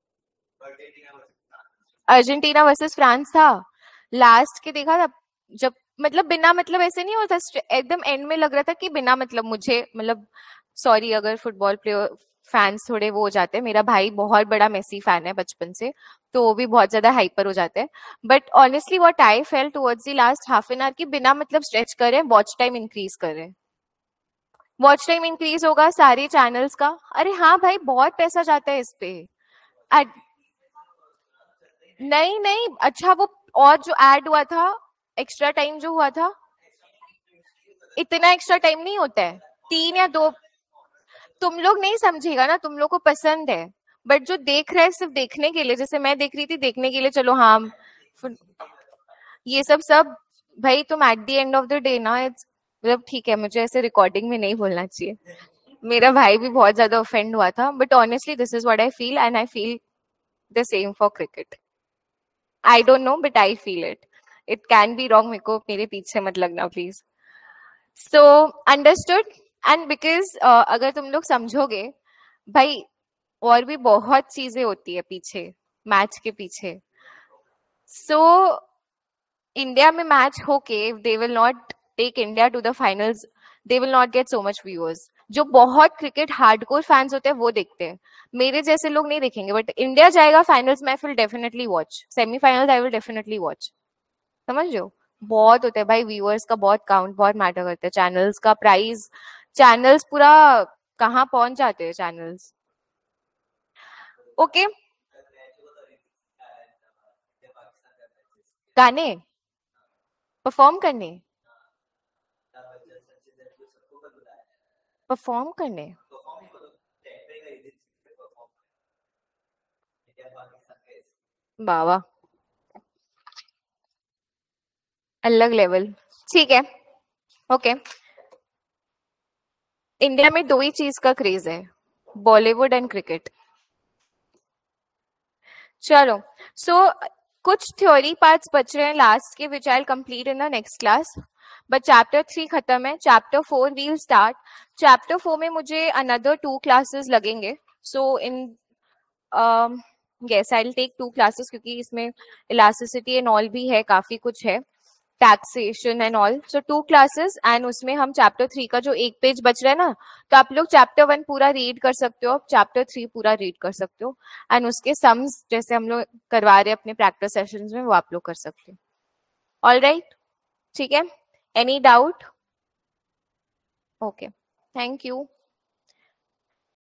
Argentina versus France था लास्ट के, देखा था जब, मतलब बिना मतलब ऐसे नहीं होता, एकदम एंड में लग रहा था कि बिना मतलब मुझे, मतलब सॉरी अगर फुटबॉल प्लेयर फैंस थोड़े वो हो जाते हैं, मेरा भाई बहुत बड़ा मेसी फैन है बचपन से, तो वो भी बहुत ज्यादा हाइपर हो जाते हैं, but honestly what I feel towards the last half an hour की बिना मतलब स्ट्रेच करें वॉच टाइम इंक्रीज करें। वॉच टाइम इंक्रीज होगा सारे चैनल्स का, अरे हाँ भाई बहुत पैसा जाता है इस पे। नहीं नहीं, अच्छा वो और जो ऐड हुआ था, एक्स्ट्रा टाइम जो हुआ था, इतना एक्स्ट्रा टाइम नहीं होता है, 3 या 2। तुम लोग नहीं समझेगा ना, तुम लोग को पसंद है, बट जो देख रहा है सिर्फ देखने के लिए, जैसे मैं देख रही थी देखने के लिए, चलो हाँ ये सब सब, भाई तुम at the end of the day ना, इट्स मतलब ठीक है, मुझे ऐसे रिकॉर्डिंग में नहीं बोलना चाहिए, मेरा भाई भी बहुत ज्यादा ऑफेंड हुआ था, but honestly this is what I feel and I feel the same for cricket. I don't know but I feel it, it can be wrong, मेरे को मेरे पीछे मत लगना please. So understood. And because अगर तुम लोग समझोगे भाई, और भी बहुत चीजें होती है पीछे, मैच के पीछे। सो इंडिया में मैच होके they will not take India to the finals, they will not get so much viewers. जो बहुत क्रिकेट हार्डकोर फैंस होते हैं वो देखते हैं, मेरे जैसे लोग नहीं देखेंगे, बट इंडिया जाएगा फाइनल्स में, I will definitely watch, semifinals I will definitely watch. समझ रहे हो, बहुत होता है भाई, व्यूअर्स का बहुत काउंट बहुत मैटर करता है, चैनल्स का प्राइस, चैनल्स पूरा कहाँ पहुंच जाते हैं चैनल्स। ओके, गाने परफॉर्म करने, परफॉर्म करने, बाबा अलग लेवल। ठीक है, ओके। इंडिया में दो ही चीज का क्रेज है, बॉलीवुड एंड क्रिकेट। चलो, सो कुछ थ्योरी पार्ट्स बच रहे हैं लास्ट के, which I complete in the next class, but chapter 3 खत्म है, चैप्टर 4 वील स्टार्ट। चैप्टर 4 में मुझे अनदर 2 क्लासेस लगेंगे, so in yes I will take 2 classes, क्योंकि इसमें इलास्टिसिटी एंड ऑल भी है, काफी कुछ है, taxation and all, so 2 classes, and उसमें हम चैप्टर 3 का जो एक पेज बच रहा है ना, तो आप लोग चैप्टर 1 पूरा रीड कर सकते हो, चैप्टर 3 पूरा रीड कर सकते हो, एंड उसके सम्स जैसे हम लोग करवा रहे हैं अपने प्रैक्टिस सेशंस में, वो आप लोग कर सकते हो। ऑल राइट, ठीक है, any doubt? Okay, thank you.